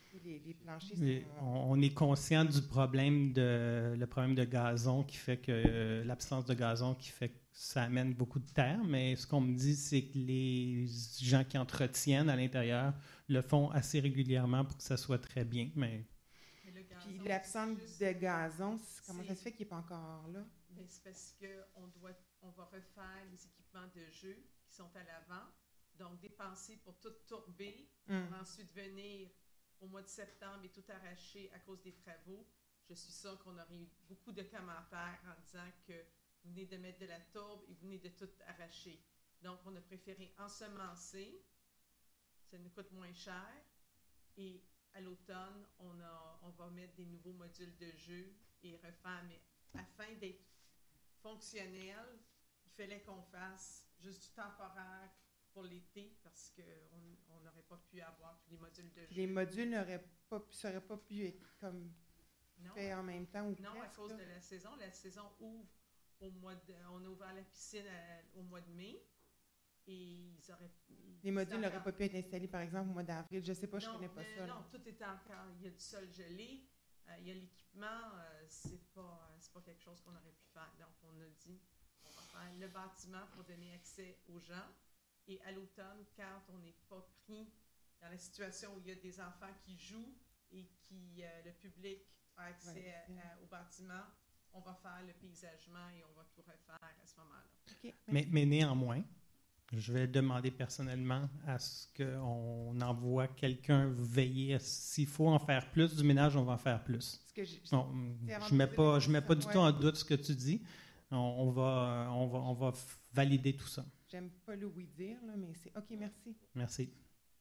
Les planchers Et sont... on est conscient du problème le problème de gazon qui fait que l'absence de gazon qui fait que ça amène beaucoup de terre, mais ce qu'on me dit, c'est que les gens qui entretiennent à l'intérieur le font assez régulièrement pour que ça soit très bien. Mais Puis l'absence de gazon, comment ça se fait qu'il n'est pas encore là? Ben, c'est parce qu'on va refaire les équipements de jeu qui sont à l'avant, donc dépenser pour tout tourber, pour ensuite venir au mois de septembre et tout arracher à cause des travaux. Je suis sûre qu'on aurait eu beaucoup de commentaires en disant que vous venez de mettre de la tourbe et vous venez de tout arracher. Donc, on a préféré ensemencer, ça nous coûte moins cher, et à l'automne, on va mettre des nouveaux modules de jeu et refaire, mais afin d'être fonctionnel, il fallait qu'on fasse juste du temporaire pour l'été parce qu'on n'aurait pas pu avoir tous les modules de jeu. Les modules n'auraient pas pu être comme faits en même temps ou non, presque, à cause là. de la saison. La saison ouvre on a ouvert la piscine au mois de mai. Et les modules n'auraient pas pu être installés, par exemple, au mois d'avril. Je ne sais pas, je ne connais pas ça. Non, tout est encore... Il y a du sol gelé, il y a l'équipement. C'est pas quelque chose qu'on aurait pu faire. Donc, on a dit, on va faire le bâtiment pour donner accès aux gens. Et à l'automne, quand on n'est pas pris dans la situation où il y a des enfants qui jouent et le public a accès au bâtiment, on va faire le paysagement et on va tout refaire à ce moment-là. Okay. Mais néanmoins, je vais demander personnellement à ce qu'on envoie quelqu'un veiller. S'il faut en faire plus du ménage, on va en faire plus. Je ne mets pas du tout en doute ce que tu dis. On va valider tout ça. J'aime pas le oui dire, là, mais c'est OK, merci. Merci.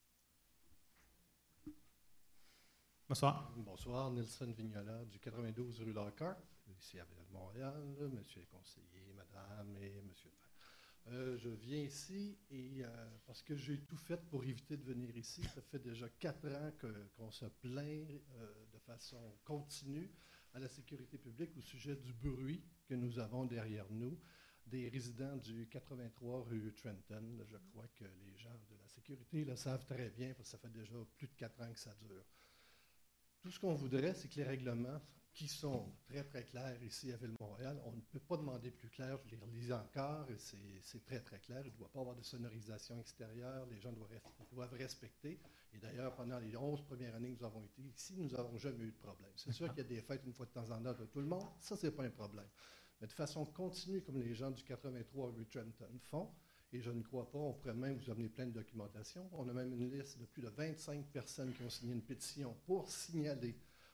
Bonsoir. Bonsoir, Nelson Vignola du 92 rue Lockhart, ici à Montréal, monsieur le conseiller, madame et monsieur le maire. Je viens ici parce que j'ai tout fait pour éviter de venir ici. Ça fait déjà 4 ans qu'on se plaint de façon continue à la sécurité publique au sujet du bruit que nous avons derrière nous, des résidents du 83 rue Trenton. Je crois que les gens de la sécurité le savent très bien parce que ça fait déjà plus de 4 ans que ça dure. Tout ce qu'on voudrait, c'est que les règlements qui sont très, très clairs ici à Ville-Montréal, on ne peut pas demander plus clair, je les relis encore, et c'est très, très clair. Il ne doit pas y avoir de sonorisation extérieure, les gens doivent respecter. Et d'ailleurs, pendant les 11 premières années que nous avons été ici, nous n'avons jamais eu de problème. C'est sûr qu'il y a des fêtes une fois de temps en temps de tout le monde, ça, ce n'est pas un problème. Mais de façon continue, comme les gens du 83 rue Trenton font, et je ne crois pas, on pourrait même vous amener plein de documentation. On a même une liste de plus de 25 personnes qui ont signé une pétition pour signaler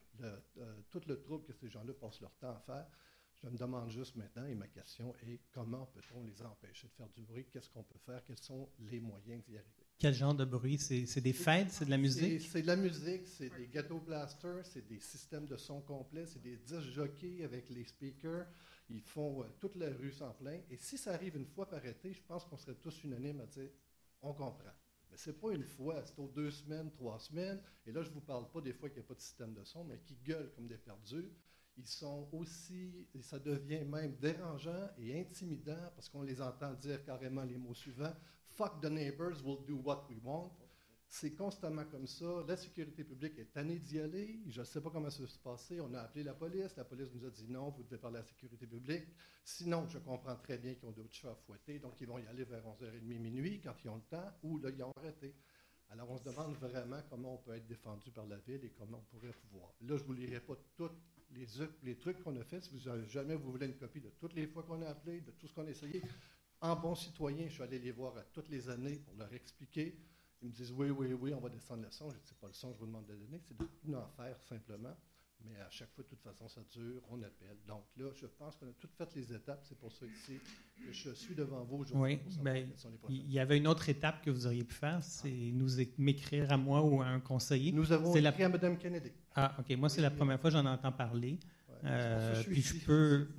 tout le trouble que ces gens-là passent leur temps à faire. Je me demande juste maintenant, et ma question est, comment peut-on les empêcher de faire du bruit? Qu'est-ce qu'on peut faire? Quels sont les moyens d'y arriver? Quel genre de bruit? C'est des fêtes? C'est de la musique? C'est de la musique, c'est des ghetto blasters, c'est des systèmes de son complets, c'est des disques jockeys avec les speakers. Ils font toute la rue sans plein. Et si ça arrive une fois par été, je pense qu'on serait tous unanimes à dire on comprend. Mais ce n'est pas une fois, c'est aux 2 semaines, 3 semaines. Et là, je ne vous parle pas des fois qu'il n'y a pas de système de son, mais qui gueulent comme des perdus. Ils sont aussi, et ça devient même dérangeant et intimidant parce qu'on les entend dire carrément les mots suivants « Fuck the neighbors, we'll do what we want ». C'est constamment comme ça. La sécurité publique est tannée d'y aller. Je ne sais pas comment ça va se passer. On a appelé la police. La police nous a dit non, vous devez parler à la sécurité publique. Sinon, je comprends très bien qu'ils ont d'autres chats à fouetter. Donc, ils vont y aller vers 11h30, minuit, quand ils ont le temps, ou là, ils ont arrêté. Alors, on se demande vraiment comment on peut être défendu par la ville et comment on pourrait pouvoir. Là, je ne vous lirai pas tous les trucs qu'on a fait. Si jamais vous voulez une copie de toutes les fois qu'on a appelé, de tout ce qu'on a essayé, en bon citoyen, je suis allé les voir à toutes les années pour leur expliquer. Ils me disent oui, on va descendre le son. Je dis, c'est pas le son que je vous demande de donner, c'est de tout en faire simplement. Mais à chaque fois, de toute façon, ça dure, on appelle. Donc là, je pense qu'on a toutes fait les étapes. C'est pour ça ici que je suis devant vous aujourd'hui. Oui, bien, il y avait une autre étape que vous auriez pu faire, c'est m'écrire à moi ou à un conseiller. Nous avons écrit à Mme Kennedy. Ah, OK. Moi, c'est la première fois que j'en entends parler. Puis je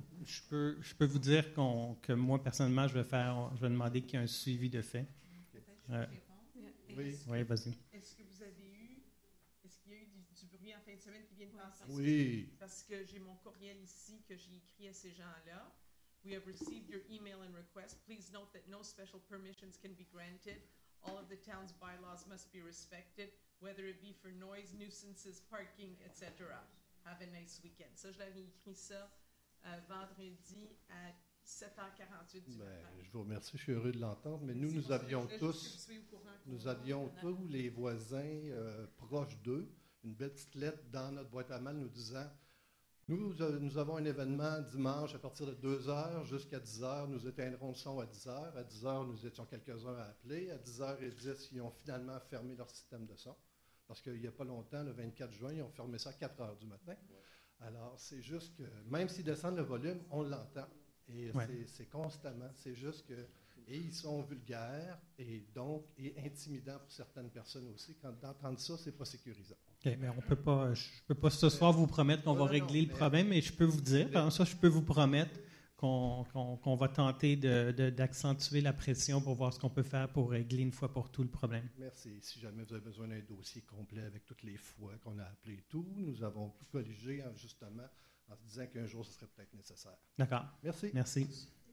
peux vous dire que moi, personnellement, je vais demander qu'il y ait un suivi de fait. Oui, vas-y. Est-ce qu'il y a eu du bruit en fin de semaine qui vient de passer? Oui. Parce que j'ai mon courriel ici que j'ai écrit à ces gens-là. We have received your email and request. Please note that no special permissions can be granted. All of the town's bylaws must be respected. whether it be for noise, nuisances, parking, etc. Have a nice weekend. Ça, je l'avais écrit ça vendredi à 7h48 du matin. Je vous remercie, je suis heureux de l'entendre, mais nous avions tous, tous les voisins proches d'eux, une belle petite lettre dans notre boîte à mal nous disant nous avons un événement dimanche à partir de 2h jusqu'à 10h. Nous éteindrons le son à 10h. À 10h, nous étions quelques-uns à appeler. À 10h10, ils ont finalement fermé leur système de son. Parce qu'il n'y a pas longtemps, le 24 juin, ils ont fermé ça à 4h du matin. Alors, c'est juste que, même s'ils descendent le volume, on l'entend. Et c'est constamment. C'est juste que... Et ils sont vulgaires et intimidants pour certaines personnes aussi. Quand d'entendre ça, c'est pas sécurisant. OK, mais je peux pas ce soir vous promettre qu'on va régler le problème, mais je peux vous dire, par ça, je peux vous promettre qu'on va tenter d'accentuer la pression pour voir ce qu'on peut faire pour régler une fois pour tout le problème. Merci. Si jamais vous avez besoin d'un dossier complet avec toutes les fois qu'on a appelé et tout, nous avons tout corrigé justement en se disant qu'un jour, ce serait peut-être nécessaire. D'accord. Merci. Merci.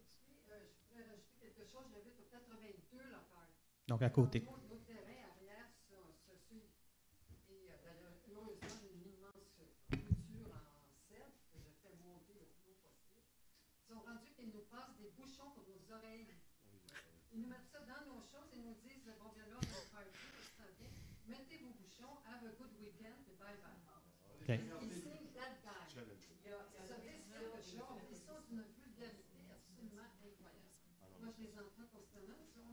Donc, à côté. Nos terrains arrière se suivent. Et malheureusement, une immense clôture en cèdre que je fais monter le plus haut possible. Ils sont rendus qu'ils nous passent des bouchons pour nos oreilles. Ils nous mettent ça dans nos choses et nous disent bon, bien là, on a un party, ça s'en vient. Mettez vos bouchons, have a good weekend, et bye bye. Okay. Ils signent that guy. Ça risque quelque chose. Ils sont d'une vulgarité absolument incroyable. Moi, je les entends constamment.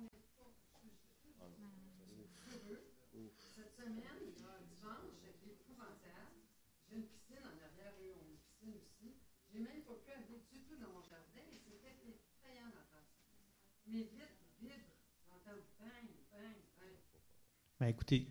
Cette semaine, dimanche, c'est épouvantable. J'ai une piscine en arrière, eux ont une piscine aussi. J'ai même pas pu aller du tout dans mon jardin et c'était effrayant d'entendre ça. Mes vitres vibrent. J'entends bang, bang, bang. Ben, écoutez,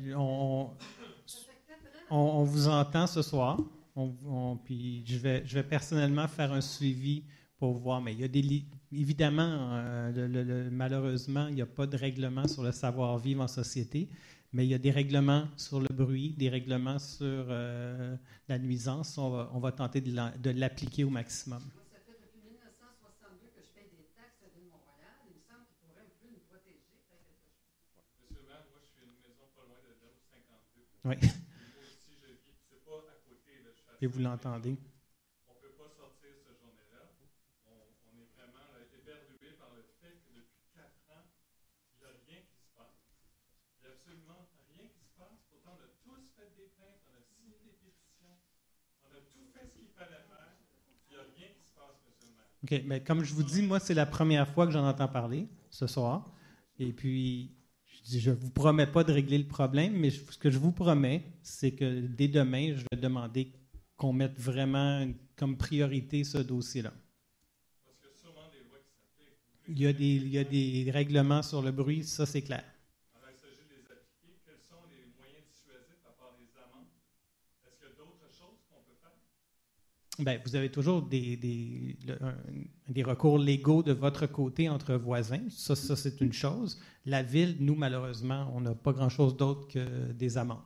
on vous entend ce soir. Puis je vais personnellement faire un suivi pour voir, mais il y a évidemment, malheureusement, il n'y a pas de règlement sur le savoir-vivre en société, mais il y a des règlements sur le bruit, des règlements sur la nuisance. On va tenter de l'appliquer au maximum. Moi, ça fait depuis 1962 que je paye des taxes à Ville-Mont-Royal. Il me semble qu'ils pourraient un peu nous protéger. Monsieur le maire, moi, je suis à une maison pas loin de 52. Oui. Moi aussi, je vis, c'est pas à côté. Là, et vous l'entendez. On ne peut pas sortir cette journée-là. On est vraiment éberlué par le fait que depuis 4 ans, il n'y a rien qui se passe. Il n'y a absolument rien qui se passe. Pourtant, on a tous fait des plaintes, on a signé des pétitions, on a tout fait ce qu'il fallait faire. Il n'y a rien qui se passe, monsieur le maire. OK, mais comme je vous dis, moi, c'est la première fois que j'en entends parler ce soir. Et puis, je ne vous promets pas de régler le problème, mais ce que je vous promets, c'est que dès demain, je vais demander qu'on mette vraiment comme priorité ce dossier-là. Parce qu'il y a sûrement des lois qui s'appliquent. Il y a des règlements sur le bruit, ça c'est clair. Alors, il s'agit de les appliquer. Quels sont les moyens dissuasifs à part les amendes? Est-ce qu'il y a d'autres choses qu'on peut faire? Bien, vous avez toujours des recours légaux de votre côté entre voisins. Ça c'est une chose. La Ville, nous, malheureusement, on n'a pas grand-chose d'autre que des amendes.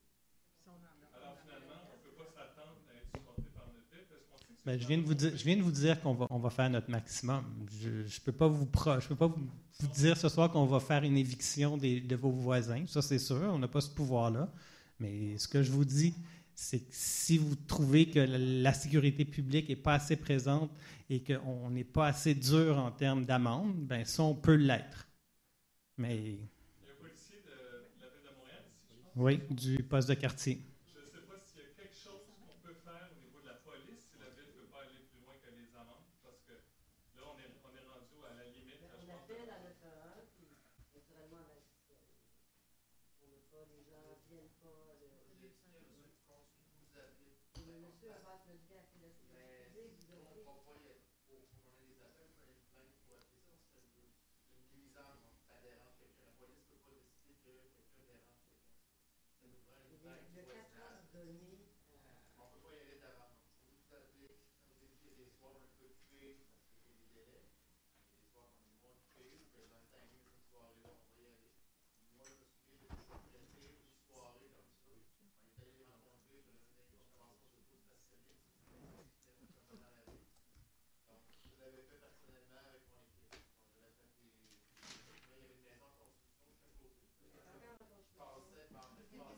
Alors, finalement, on ne peut pas s'attendre à être supporté par notre Ville parce qu'on sait que Ben, je viens de vous dire qu'on va faire notre maximum. Je ne peux pas vous dire ce soir qu'on va faire une éviction de vos voisins. Ça, c'est sûr. On n'a pas ce pouvoir-là. Mais ce que je vous dis, c'est que si vous trouvez que la sécurité publique n'est pas assez présente et qu'on n'est pas assez dur en termes d'amende, ben ça, on peut l'être. Mais... il y a un policier de la Ville de Montréal ici, je pense. Oui, du poste de quartier. Je ne sais pas s'il y a quelque chose qu'on peut faire au niveau de la police si la Ville ne peut pas aller plus loin que les amendes, parce que là, on est rendu à la limite. Là, On appelle à l'intérieur, puis naturellement, on ne veut pas, les gens ne viennent pas. Le monsieur Abbas me dit à la sécurité, vous avez... Le 4 heures donné. On ne peut pas y aller d'avant. Vous appelez, vous dites qu'il y a des soirs un peu occupés parce que j'ai des délais. Il y a des soirs qu'on est moins occupés, ou que dans le timing de cette soirée-là, on va y aller. Moi, je me souviens de toujours traiter une soirée comme ça. On est allé rencontrer, je l'ai dit, on commence sur le stationner. C'était comme dans la vie. Donc, je l'avais fait personnellement avec mon équipe. On avait fait des. Il y avait une maison en construction de chaque côté. Passait par le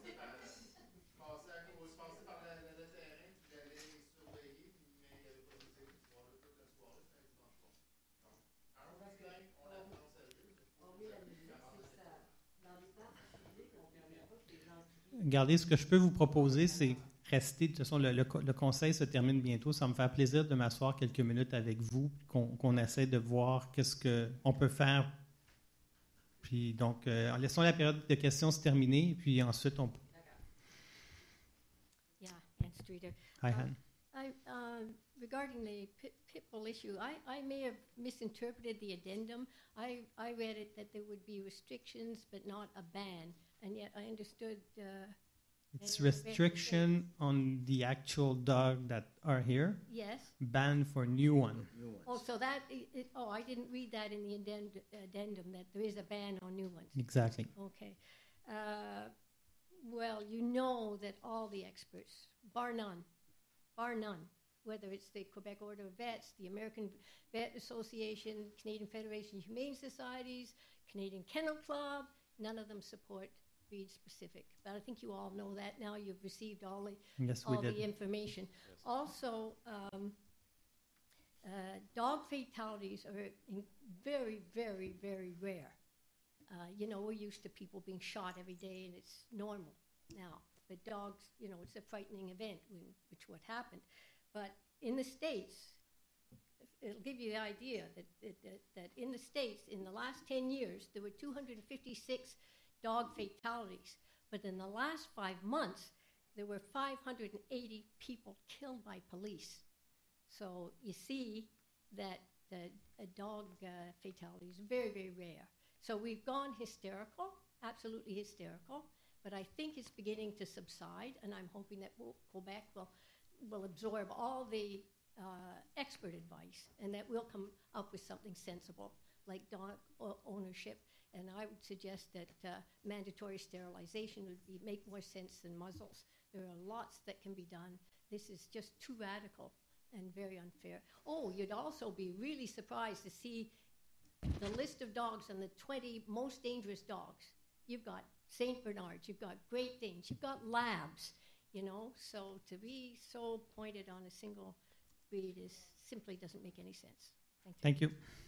Regardez, ce que je peux vous proposer, c'est rester. De toute façon, le conseil se termine bientôt. Ça va me faire plaisir de m'asseoir quelques minutes avec vous, qu'on essaie de voir qu'est-ce qu'on peut faire. Puis donc, laissons la période de questions se terminer, puis ensuite on peut. Yeah, Ann Streeter. Hi, Han. Regarding the pit bull issue, I may have misinterpreted the addendum. I read it that there would be restrictions but not a ban, and yet I understood. It's restriction on the actual dog that are here. Yes. Ban for new one. Oh, so that. I didn't read that in the addendum that there is a ban on new ones. Exactly. Okay. Well, you know that all the experts, bar none, whether it's the Quebec Order of Vets, the American Vet Association, Canadian Federation of Humane Societies, Canadian Kennel Club, none of them support breed specific. But I think you all know that now. You've received all the information. Yes. Also, dog fatalities are very, very, very rare. We're used to people being shot every day, and it's normal now. But dogs, it's a frightening event, which what happened. But in the States, it'll give you the idea that in the States, in the last 10 years, there were 256 dog fatalities. But in the last 5 months, there were 580 people killed by police. So you see that a dog fatality is very, very rare. So we've gone hysterical, absolutely hysterical, but I think it's beginning to subside, and I'm hoping that Quebec will absorb all the expert advice, and that we'll come up with something sensible, like dog ownership. And I would suggest that mandatory sterilization would make more sense than muzzles. There are lots that can be done. This is just too radical and very unfair. Oh, you'd also be really surprised to see the list of dogs and the 20 most dangerous dogs. You've got St. Bernards, you've got Great Danes, you've got Labs, So to be so pointed on a single breed simply doesn't make any sense. Thank you.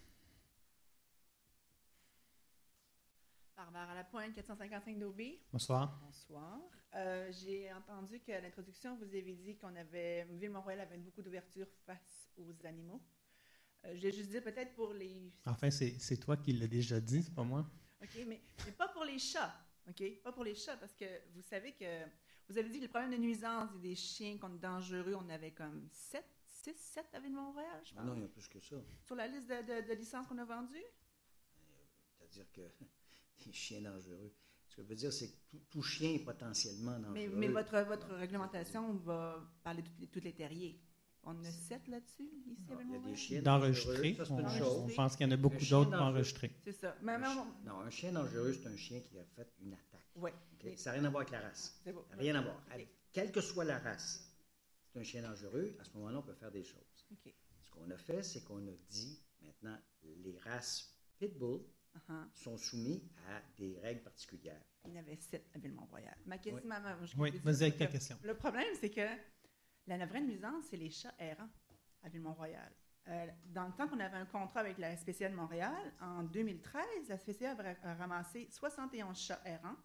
Barbara Lapointe, 455 d'Aubé. Bonsoir. Bonsoir. J'ai entendu qu'à l'introduction, vous avez dit Ville-Mont-Royal avait beaucoup d'ouverture face aux animaux. Je vais juste dire peut-être pour les... Enfin, c'est toi qui l'as déjà dit, c'est pas moi. OK, mais pas pour les chats. OK? Pas pour les chats, parce que vous savez que... Vous avez dit que le problème de nuisance et des chiens qu'on est dangereux, on avait comme 7 à Ville-Mont-Royal, je pense. Non, il y a plus que ça. Sur la liste de licences qu'on a vendues? C'est-à-dire que des chiens dangereux. Ce que je veux dire, c'est que tout chien est potentiellement dangereux. Mais votre réglementation va parler de tous les terriers. On a 7 là-dessus, ici, à Ville-Mont-Royal? Il y a des chiens d'enregistrés. On pense qu'il y en a beaucoup d'autres enregistrés. C'est ça. Non, un chien dangereux, c'est un chien qui a fait une attaque. Oui. Okay? Ça n'a rien à voir avec la race. C'est beau. Rien à voir. Quelle que soit la race, c'est un chien dangereux. À ce moment-là, on peut faire des choses. Okay. Ce qu'on a fait, c'est qu'on a dit, maintenant, les races pitbull sont soumis à des règles particulières. Il y en avait 7 à Ville-Mont-Royal. Ma question, oui, vas-y avec ta question. Le problème, c'est que la vraie nuisance, c'est les chats errants à Ville-Mont-Royal. Dans le temps qu'on avait un contrat avec la SPCA de Montréal, en 2013, la SPCA a ramassé 71 chats errants.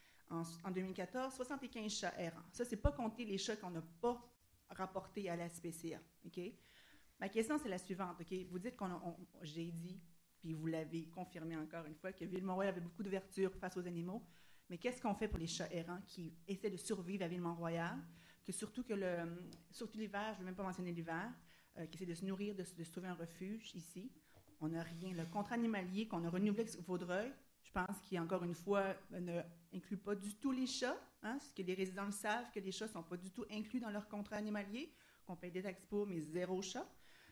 En 2014, 75 chats errants. Ça, c'est pas compter les chats qu'on n'a pas rapportés à la SPCA. Okay? Ma question, c'est la suivante. Okay? Vous dites j'ai dit, puis vous l'avez confirmé encore une fois, que Ville-Mont-Royal avait beaucoup d'ouverture face aux animaux. Mais qu'est-ce qu'on fait pour les chats errants qui essaient de survivre à Ville-Mont-Royal, surtout l'hiver, je ne vais même pas mentionner l'hiver, qui essaient de se nourrir, de se trouver un refuge ici? On n'a rien. Le contrat animalier qu'on a renouvelé avec Vaudreuil, je pense qu'il, encore une fois, ne inclut pas du tout les chats. Parce que les résidents le savent, que les chats ne sont pas du tout inclus dans leur contrat animalier, qu'on paye des taxes pour, mais 0 chat.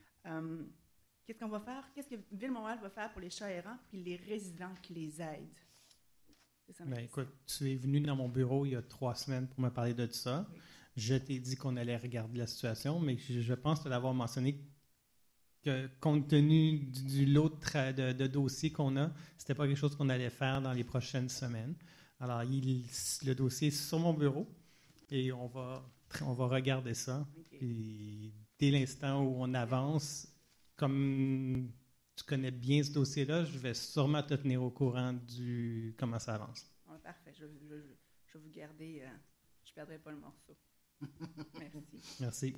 Qu'est-ce qu'on va faire? Qu'est-ce que Ville-Mont-Royal va faire pour les chats errants puis les résidents qui les aident? Écoute, tu es venu dans mon bureau il y a 3 semaines pour me parler de ça. Oui. Je t'ai dit qu'on allait regarder la situation, mais je pense te l'avoir mentionné que compte tenu du lot de dossiers qu'on a, c'était pas quelque chose qu'on allait faire dans les prochaines semaines. Alors, le dossier est sur mon bureau et on va regarder ça. Okay. Et dès l'instant où on avance, comme tu connais bien ce dossier-là, je vais sûrement te tenir au courant comment ça avance. Oh, parfait. je vais vous garder, je ne perdrai pas le morceau. Merci. Merci.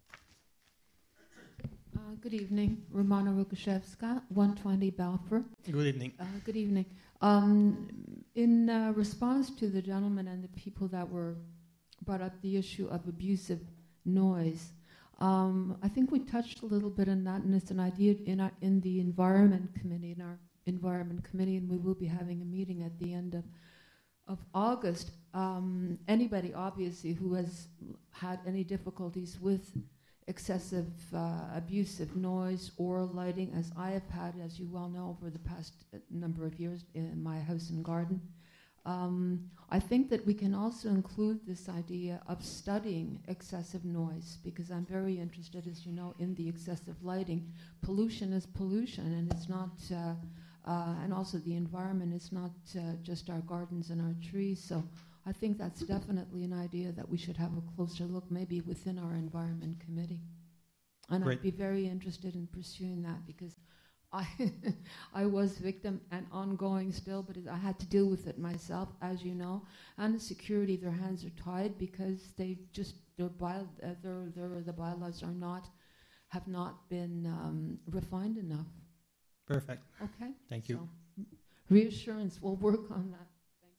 Good evening, Romana Rukashevska, 120 Balfour. Good evening. Good evening. In response to the gentleman and the people that were brought up the issue of abusive noise, I think we touched a little bit on that, and it's an idea in the Environment Committee, in our Environment Committee, and we will be having a meeting at the end of August. Anybody, obviously, who has had any difficulties with excessive abusive noise or lighting, as I have had, as you well know, over the past number of years in my house and garden. I think that we can also include this idea of studying excessive noise, because I'm very interested, as you know, in the excessive lighting. Pollution is pollution, and it's not, and also the environment is not just our gardens and our trees. So I think that's definitely an idea that we should have a closer look, maybe within our Environment Committee. And Great. I'd be very interested in pursuing that, because I was victim and ongoing still, but I had to deal with it myself, as you know. And the security, their hands are tied because they just the bylaws have not been refined enough. Perfect. Okay. Thank you. So, reassurance, we'll work on that.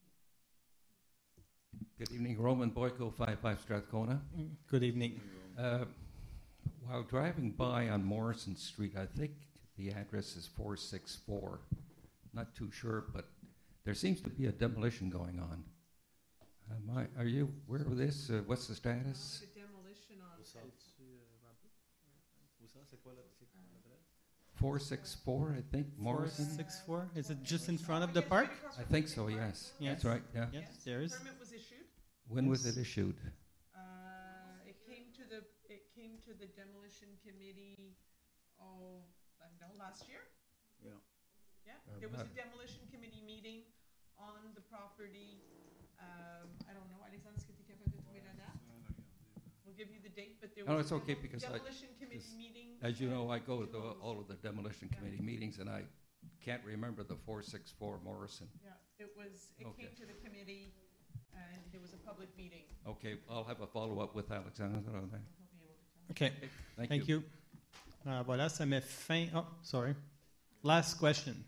Good evening, Roman Boyko, 55 Strathcona. Good evening. While driving by on Morrison Street, I think the address is 464. Not too sure, but there seems to be a demolition going on. Are you aware of this? What's the status? The demolition on 464, I think, Morrison. 464? Is it just in front of the park? I think so, yes. Yes. That's right, yeah. Yes, there is. Permit was issued. When was it issued? It came to the demolition committee, I don't know, last year? Yeah. Yeah, there was a demolition committee meeting on the property. I don't know, Alexandre, est-ce que tu es capable de trouver la date? We'll give you the date, but there was No, it's okay, because demolition committee meeting. as you know, I go to all of the demolition committee meetings, and I can't remember the 464 Morrison. Yeah, it came to the committee, and there was a public meeting. Okay, I'll have a follow-up with Alexandre on that. Okay. Thank you. Voilà, ça met fin. Oh, sorry. Last question.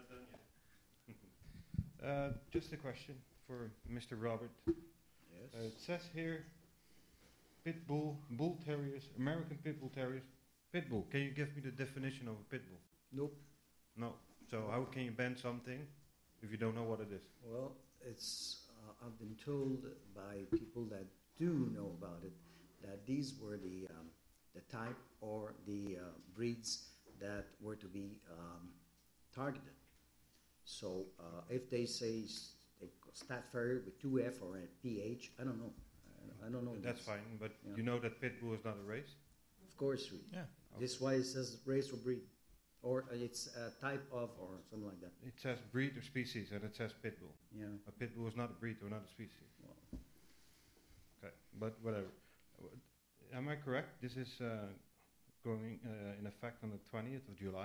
Just a question for Mr. Robert. Yes. It says here, pit bull, bull terriers, American pit bull terriers. Pit bull. Can you give me the definition of a pit bull? Nope. No. So how can you ban something if you don't know what it is? Well, I've been told by people that do know about it that these were the type or the breeds that were to be targeted. So if they say Stafford with 2F or a PH, I don't know. I don't know. That's fine, but you know that pit bull is not a race? Of course, yeah. This is why it says race or breed, or it's a type of, or something like that. It says breed or species, and it says pit bull. Yeah. A pit bull is not a breed or not a species. Okay, but whatever. Am I correct? This is going in effect on the 20th of July?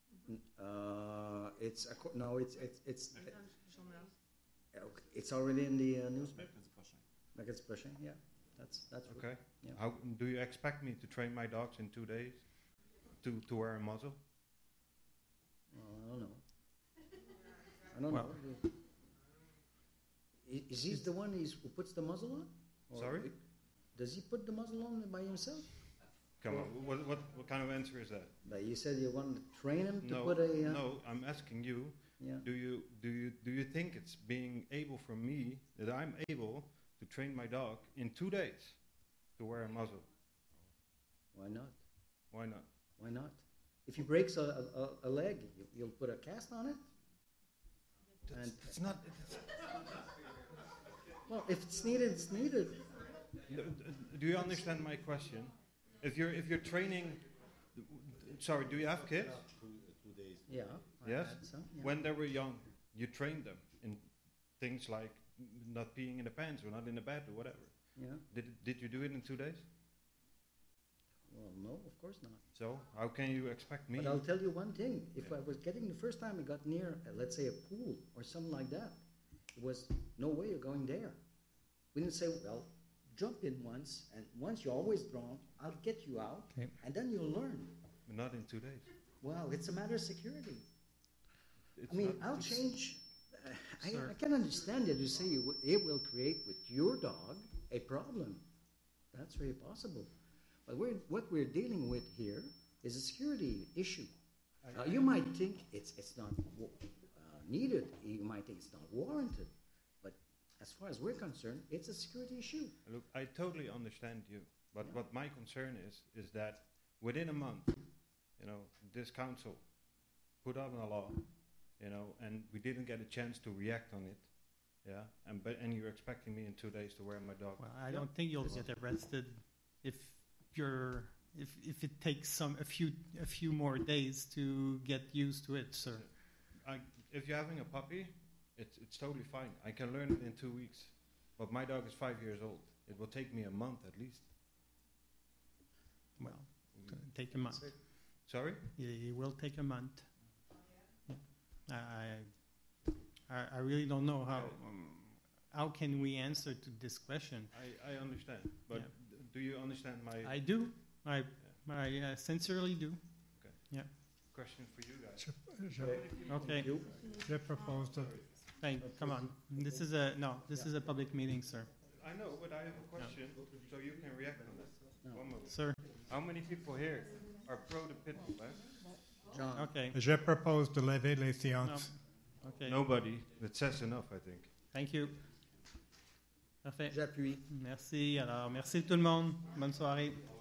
It's already in the newspaper. Mercredi prochain, yeah. That's okay. Yeah. How do you expect me to train my dogs in 2 days to wear a muzzle? I don't know. I don't know. Is he the one who puts the muzzle on? Or Sorry? Does he put the muzzle on by himself? Come on, what kind of answer is that? But you said you wanted to train him to No, put a. no, I'm asking you. Yeah. Do you think it's being able for me that I'm able to train my dog in 2 days to wear a muzzle? Why not? Why not? Why not? If he breaks a leg, you'll put a cast on it. It's not. Well, if it's needed, it's needed. Do you understand my question? If you're training, sorry, do you have kids? 2 days. Yeah. Yes. Some, yeah. When they were young, you trained them in things like not peeing in the pants or not in the bed or whatever. Yeah. Did you do it in 2 days? Well, no, of course not. So how can you expect me? But I'll tell you one thing. If I was getting the first time I got near, let's say, a pool or something like that, it was no way you're going there. We didn't say, well, jump in once, and once you're always drowned, I'll get you out, Okay. and then you'll learn. Not in 2 days. Well, it's a matter of security. It's I mean, not- I'll it's- change. Sir. I can understand that you say it will create with your dog a problem. That's very possible. But what we're dealing with here is a security issue. You might think it's not needed. You might think it's not warranted. But as far as we're concerned, it's a security issue. Look, I totally understand you, but what my concern is that within a month, this council put out a law, and we didn't get a chance to react on it, and you're expecting me in 2 days to wear my dog. Well, I don't think you'll get arrested if it takes a few more days to get used to it, sir. If you're having a puppy, it's totally fine. I can learn it in 2 weeks, but my dog is 5 years old. It will take me a month at least. Well, take a month. Sorry? It will take a month. I really don't know how can we answer to this question. I understand, but do you understand my... I do. I sincerely do. Okay. Yeah. Question for you guys. Okay. Je propose to... Hey, come on. This is a public meeting, sir. I know, but I have a question, so you can react on that. One moment. Sir. How many people here are pro the pit bull, right? John. Okay. Je propose de lever les séances. No. Okay. Nobody. That says enough, I think. Thank you. Parfait. J'appuie. Merci. Alors, merci tout le monde. Bonne soirée.